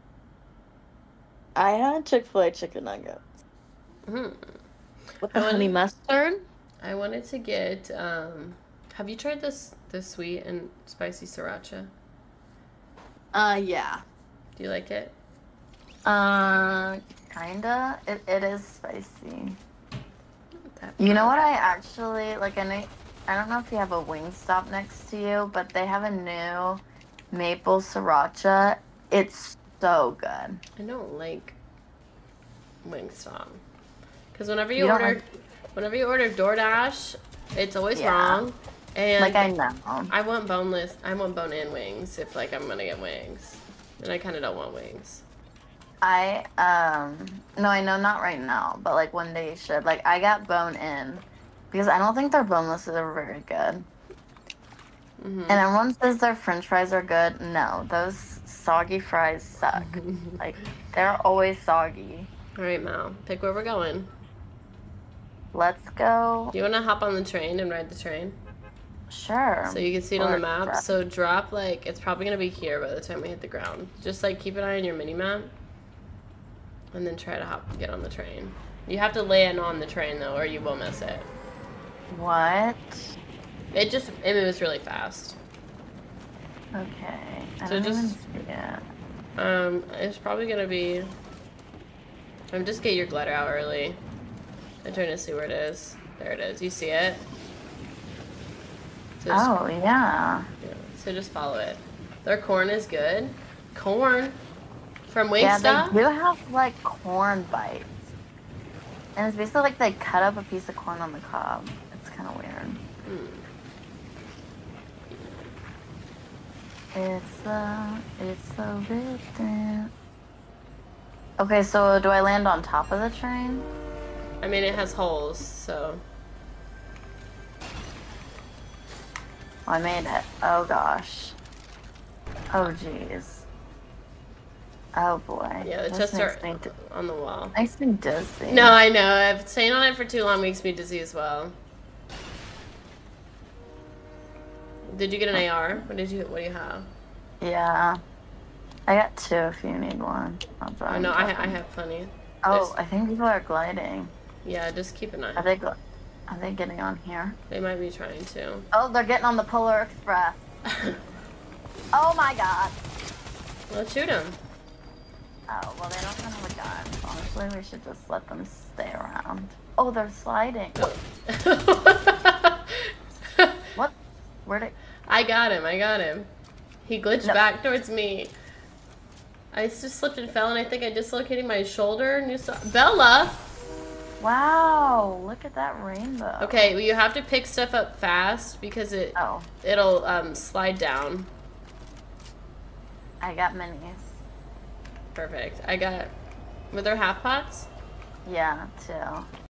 I had Chick-fil-A chicken nuggets Hmm. with the I honey want- mustard. I wanted to get. Um, have you tried this the sweet and spicy sriracha? Uh, yeah. Do you like it? Uh, kinda. It it is spicy. That You know what? I actually like. I know. I don't know if you have a Wingstop next to you, but they have a new maple sriracha. It's so good. I don't like Wingstop because whenever you, You don't order, like- whenever you order DoorDash, it's always Yeah. wrong. And Like I know. I want boneless. I want bone-in wings if like I'm gonna get wings, and I kind of don't want wings. I um no, I know not right now, but like one day you should. Like I got bone in because I don't think their boneless are very good. Hmm. And everyone says their French fries are good. No, those soggy fries suck. Like they're always soggy. All right, Mal, pick where we're going. Let's go. Do you want to hop on the train and ride the train Sure. so you can see it on the Or map? drop- So drop like it's probably gonna be here by the time we hit the ground. Just like keep an eye on your mini map, and then try to hop get on the train. You have to land on the train though, or you will miss it. What? It just it moves really fast. Okay. I So don't just- even see it. Um, it's probably gonna be. I'm just get your glider out early. I'm trying to see where it is. There it is. You see it? So just, Oh yeah. yeah, so just follow it. Their corn is good. Corn from Yeah, Wingstop. they do have like corn bites. And it's basically like they cut up a piece of corn on the cob. It's kind of weird. It's a, it's a bit. uh, Okay, so do I land on top of the train? I mean, it has holes, so. Oh, I made it. Oh gosh. Oh jeez. Oh boy. Yeah, the This chests are makes me d- on the wall. makes me dizzy. No, I know. I've staying on it for too long makes me dizzy as well. Did you get an A R? What did you? What do you have? Yeah. I got two if you need one. I'll Oh drive no, I, ha- I them. have plenty. Oh, There's- I think people are gliding. Yeah, just keep an eye. Are they gl- Are they getting on here? They might be trying to. Oh, they're getting on the Polar Express. Oh my god. Let's shoot them. Oh, well, they don't have a gun. Honestly, we should just let them stay around. Oh, they're sliding. What? Where'd it? I got him. I got him. He glitched No. back towards me. I just slipped and fell, and I think I dislocated my shoulder. New so- Bella. Wow, look at that rainbow. Okay, well, you have to pick stuff up fast because it Oh, it'll um, slide down. I got minis. Perfect. I got. Were there half pots? Yeah, too.